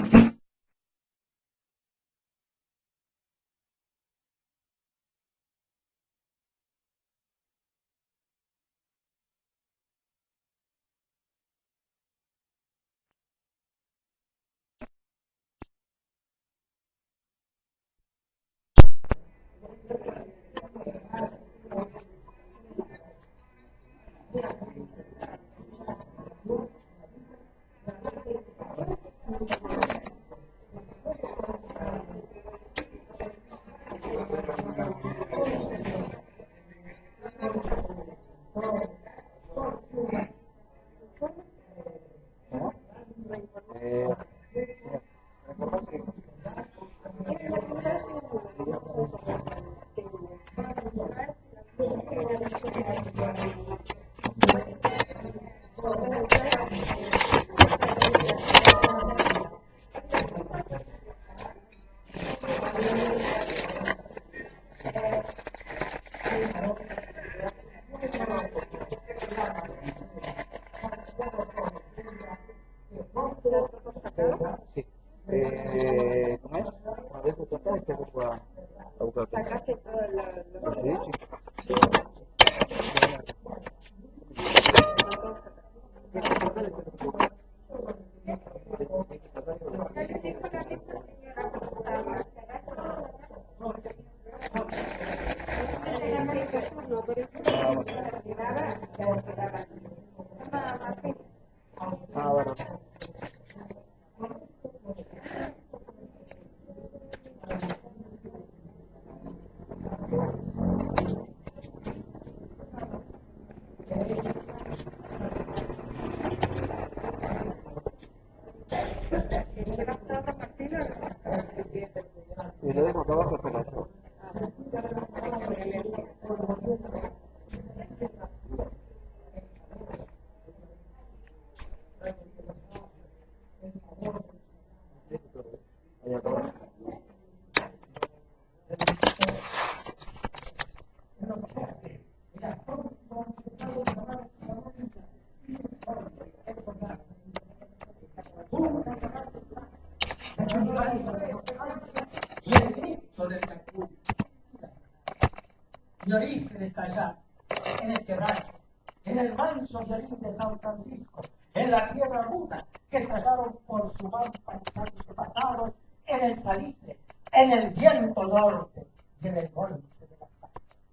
Mi origen está allá, en el quebracho, en el manso violín de San Francisco, en la tierra muda que trazaron por su pampa mis antepasados, en el salitre, en el viento norte y en el monte de la sal.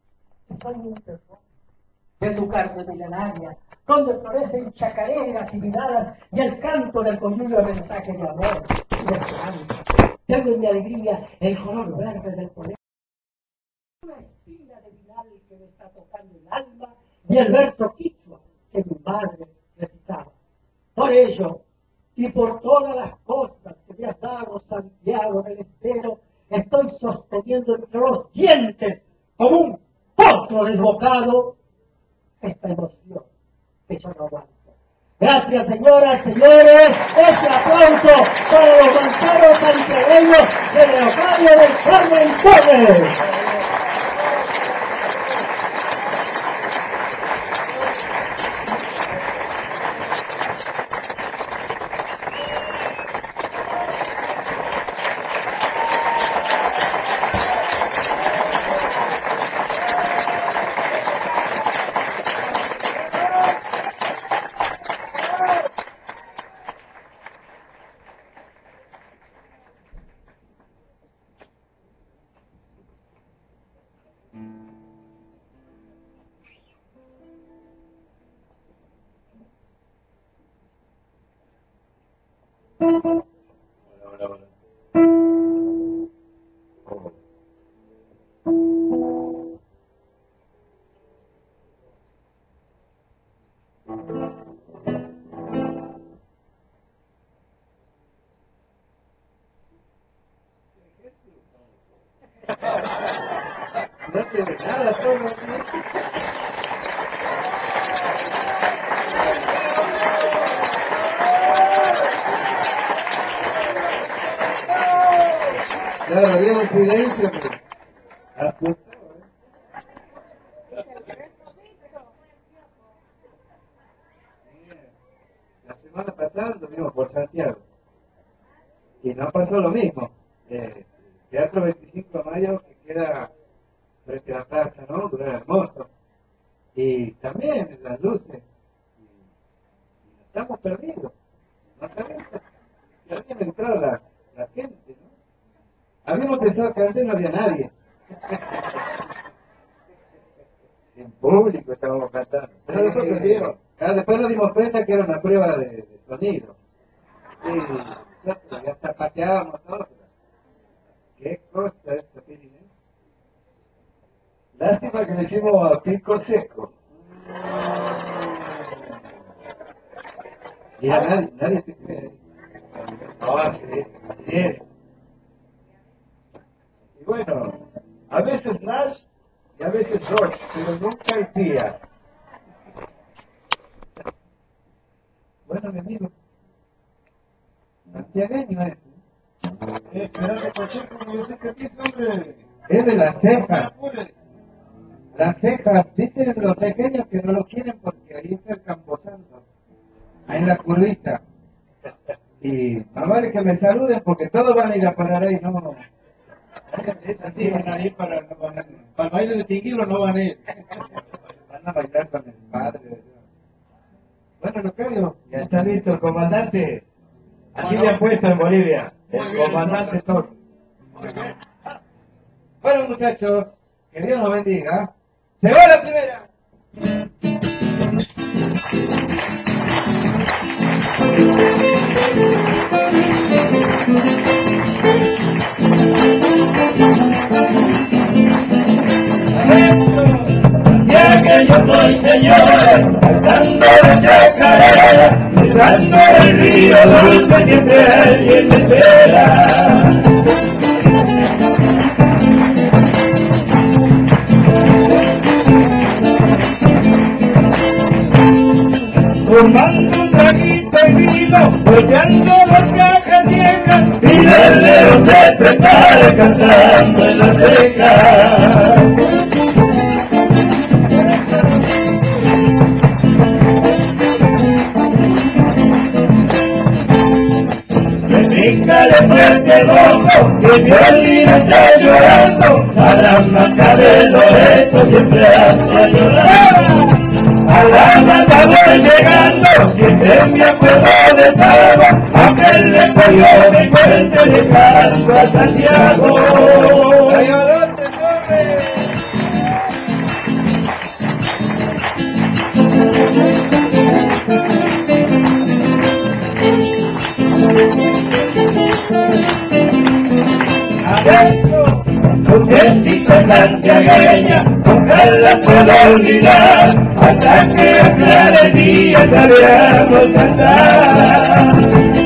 Y soy un terror de tu carne milenaria, donde florecen chacareras y miradas y el canto del coñuyo mensaje de amor y de esperanza. Tengo en mi alegría el color verde del poder. Una espina de vinal que me está tocando el alma y el verso quichua que mi madre recitaba. Por ello, y por todas las cosas que me has dado, Santiago del Estero, estoy sosteniendo entre los dientes, como un potro desbocado, esta emoción que yo no aguanto. Gracias, señoras, señores. Este aplauso para los manzanos santiagueños de Leocadio del Carmen Torres. No se ve nada, todo así. Claro, había un silencio que asustó. La semana pasada estuvimos por Santiago y no pasó lo mismo. Teatro 25 de Mayo, que queda frente a la plaza, ¿no? Lugar hermoso. Y también las luces. Y estamos perdidos. No sabemos si había entrado la gente, ¿no? Habíamos empezado a cantar y no había nadie. Sin público estábamos cantando. Pero nosotros digo, después nos dimos cuenta que era una prueba de sonido. Y nosotros ya zapateábamos todo. Qué cosa esta Piri, ¿eh? Lástima que le hicimos a pico seco. Mira, nadie se cree. No, así es. Y bueno, a veces Nash y a veces George, pero nunca hay Pía. Bueno, mi amigo, santiagueño es. Esperando Pacheco, como dice que aquí, hombre. Es de las cejas. Las cejas, dicen los cejeños que no lo quieren porque ahí está el Camposanto, ahí en la curvita. Y más vale que me saluden porque todos van a ir a parar ahí, no. Es así, van a ir para el baile de Tinguilo, no van a ir. Van a bailar con el padre. Bueno, Locario, ya está listo el comandante. Así le han puesto en Bolivia, el comandante Torres. Bueno, muchachos, que Dios nos bendiga. ¡Se va la primera! Ya que yo soy señor, cantando la chacarera, cruzando el río dulce, siempre alguien me espera. Tomando un traguito de vino, volteando las cajas viejas, y el león se prepara cantando en la ceja. Bríncale fuerte el ojo, que el violín está llorando, a la maca del Loreto siempre ando a llorar. A la mata voy llegando, siempre me acuerdo de Taba, aquel le cogió mi cuente de canto a Santiago. Adentro, dulcecita santiagueña, nunca la puedo olvidar, hasta que aclare el día sabíamos cantar.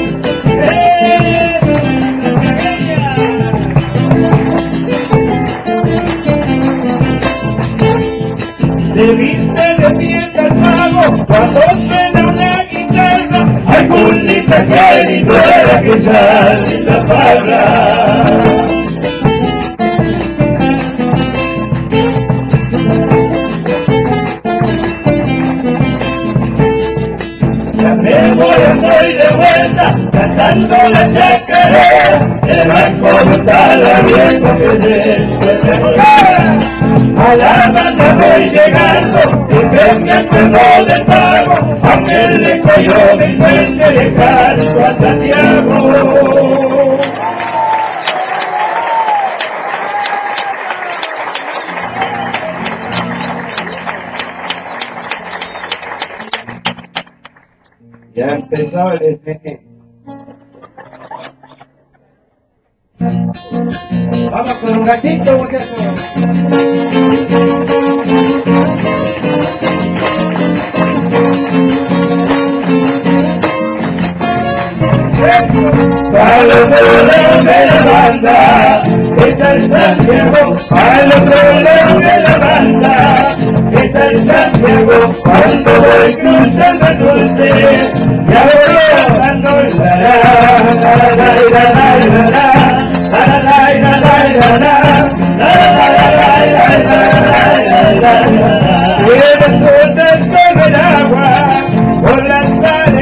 Se viste de fiesta el mago cuando suena una guitarra, hay Julita que ni fuera que sale en la farra. Ya me voy, estoy de vuelta, cantando la chacarera, el banco está la vieja que después de volar. A la banda voy llegando, siempre me acuerdo del pago, aunque le cogió mi fuente de canto a Santiago. Ya empezó el FG. Vamos con un gatito, muchachos. Al otro lado de la banda está el Santiago, al otro lado de la banda está el Santiago, cuando voy cruzando el dulce, ya voy hablando la la la la la la el agua por las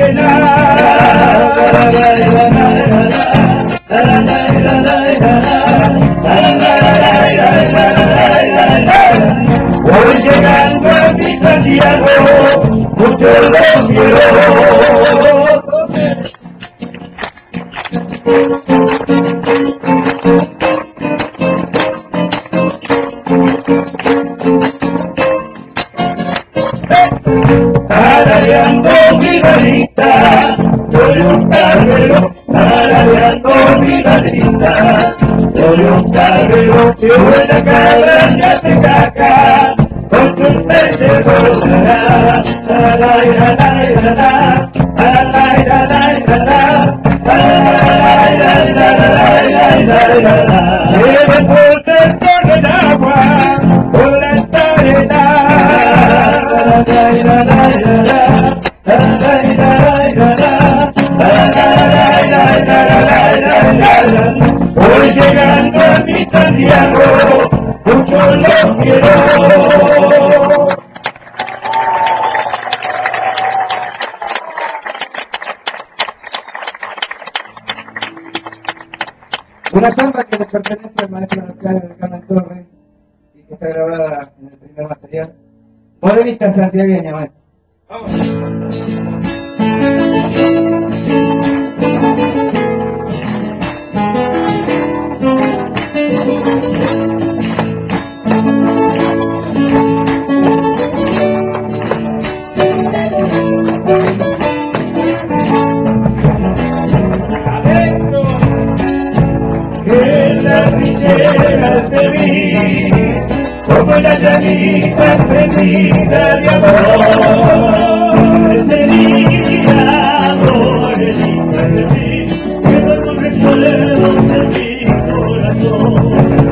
voy llegando a mi Santiago, mucho lo quiero. Tarareando mi varita, soy un carrero, tarareando mi varita, soy un carrero que buena cabra ya se caca, con sus pendejos, lleve por dentro del agua, por las voy llegando a mi Santiago, mucho lo quiero. Una samba que le pertenece al maestro alcalde de Carmen Torres y que está grabada en el primer material. Morenita santiagueña, maestro. Vamos. En las riquezas de mí, como la llanita prendida de amor, sería morenita de mí, que no los recuerdos de mi corazón.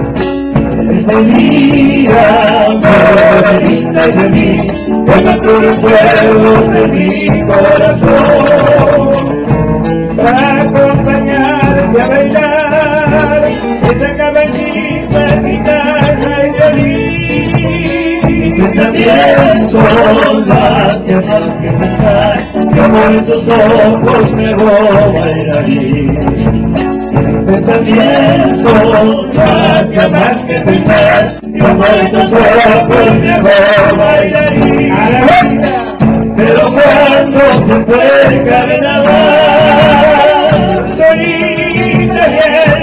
Sería morenita de mí, que no los recuerdos de mi corazón. Para acompañarte a bailar esa caballita, guitarra y violín. Pensamientos hacia más que pensar, que amor en tus ojos me voy bailarín. Pensamientos hacia más que pensar, que amor en tus ojos me voy bailarín. Pero cuando se puede nadar, solita y el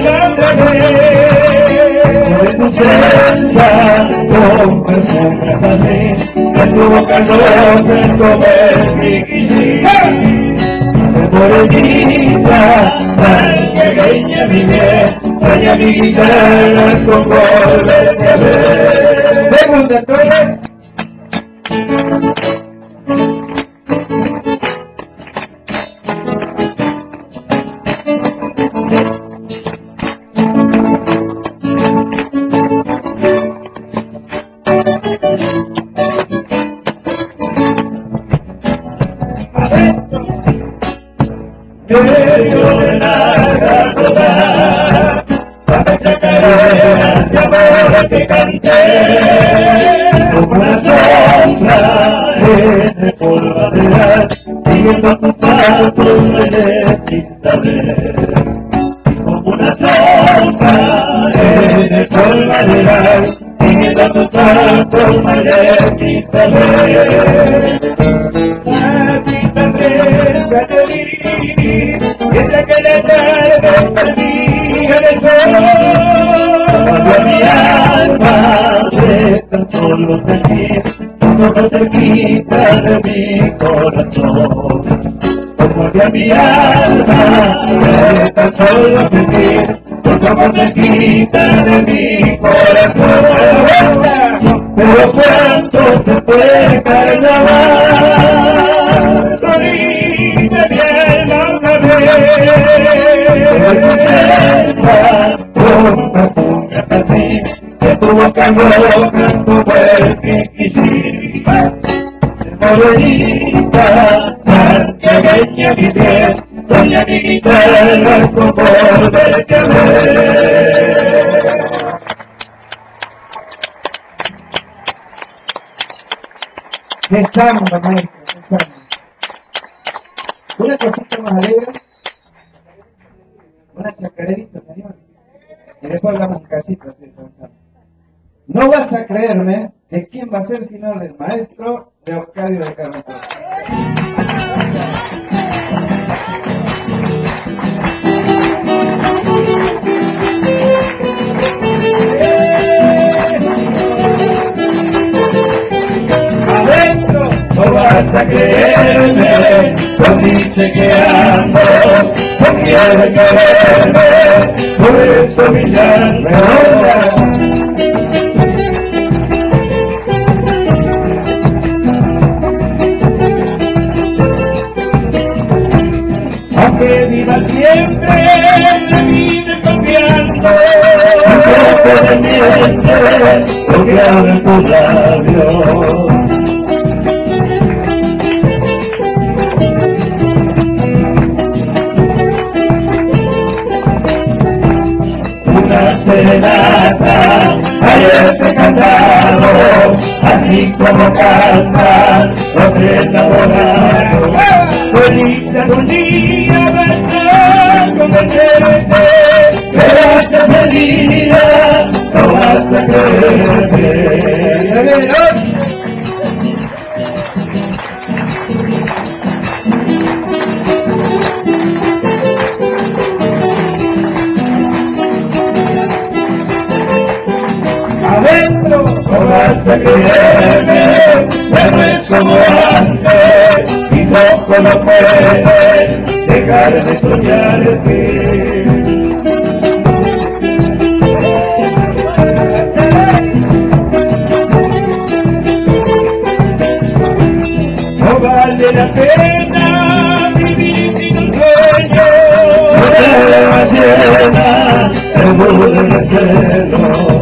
de tu prensa con perfume jazmín, de tu boca rosa en comer mi quisín. Morenita, santiagueña mi bien, trae mi guitarra con volverte a ver. Segunda, entonces. Medio de la garganta, para chacareras de amor que canté, como una sombra en el polvaderal, siguiendo tus pasos bailé sin saber. Como una sombra en el polvaderal, siguiendo tus pasos bailé sin saber. Desde que la tarde perdía el sol, cuando mi alma de tan solo sentir, todo cerquita de mi corazón. Como que a mi alma de tan solo sentir, todo como cerquita de mi corazón, pero cuánto se puede carnaval, solita mi alma una vez, así, de tu boca loca como el piquichí, morenita, santiagueña mi piel, doña mi guitarra como volverte a ver. ¡Qué samba, maestro! ¡Qué samba! Una cosita más alegre, una chacarerita, señor, y después hablamos un cachito así pensando. No vas a creerme de quién va a ser sino del maestro Leocadio de Carlos. Adentro no vas a creerme, con dice que ando, no quiere quererme, por eso humillarme ahora. Que viva siempre, me vive confiando, que te miente, lo que habla en tus labios. Una serenata, ayer te he cantado, así como cantan los enamorados. Solita un día vas a convencerte, quedaste perdida, no vas a creerte. Adentro no vas a creerme, ya no es como antes, mis ojos no pueden dejar de soñarte. No vale la pena vivir sin un sueño, no te más llena el mundo del cielo.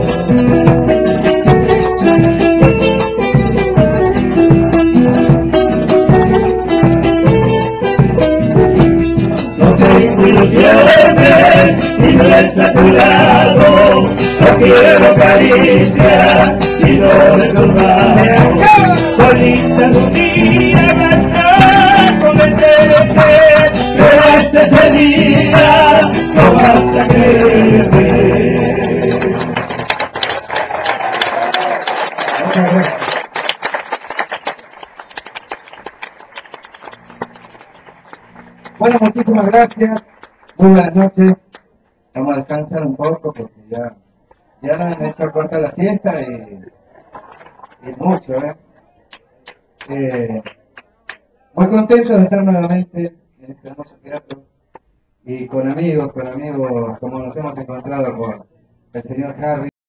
Ilusiones y no está a tu lado, no quiero caricia sino de tus manos. Solita un día vas a convencerte, pero ese día no vas a creerme. Bueno, muchísimas gracias. Muy buenas noches. Vamos a descansar un poco porque ya nos han hecho corta la siesta y mucho, muy contentos de estar nuevamente en este hermoso teatro y con amigos como nos hemos encontrado con el señor Harry.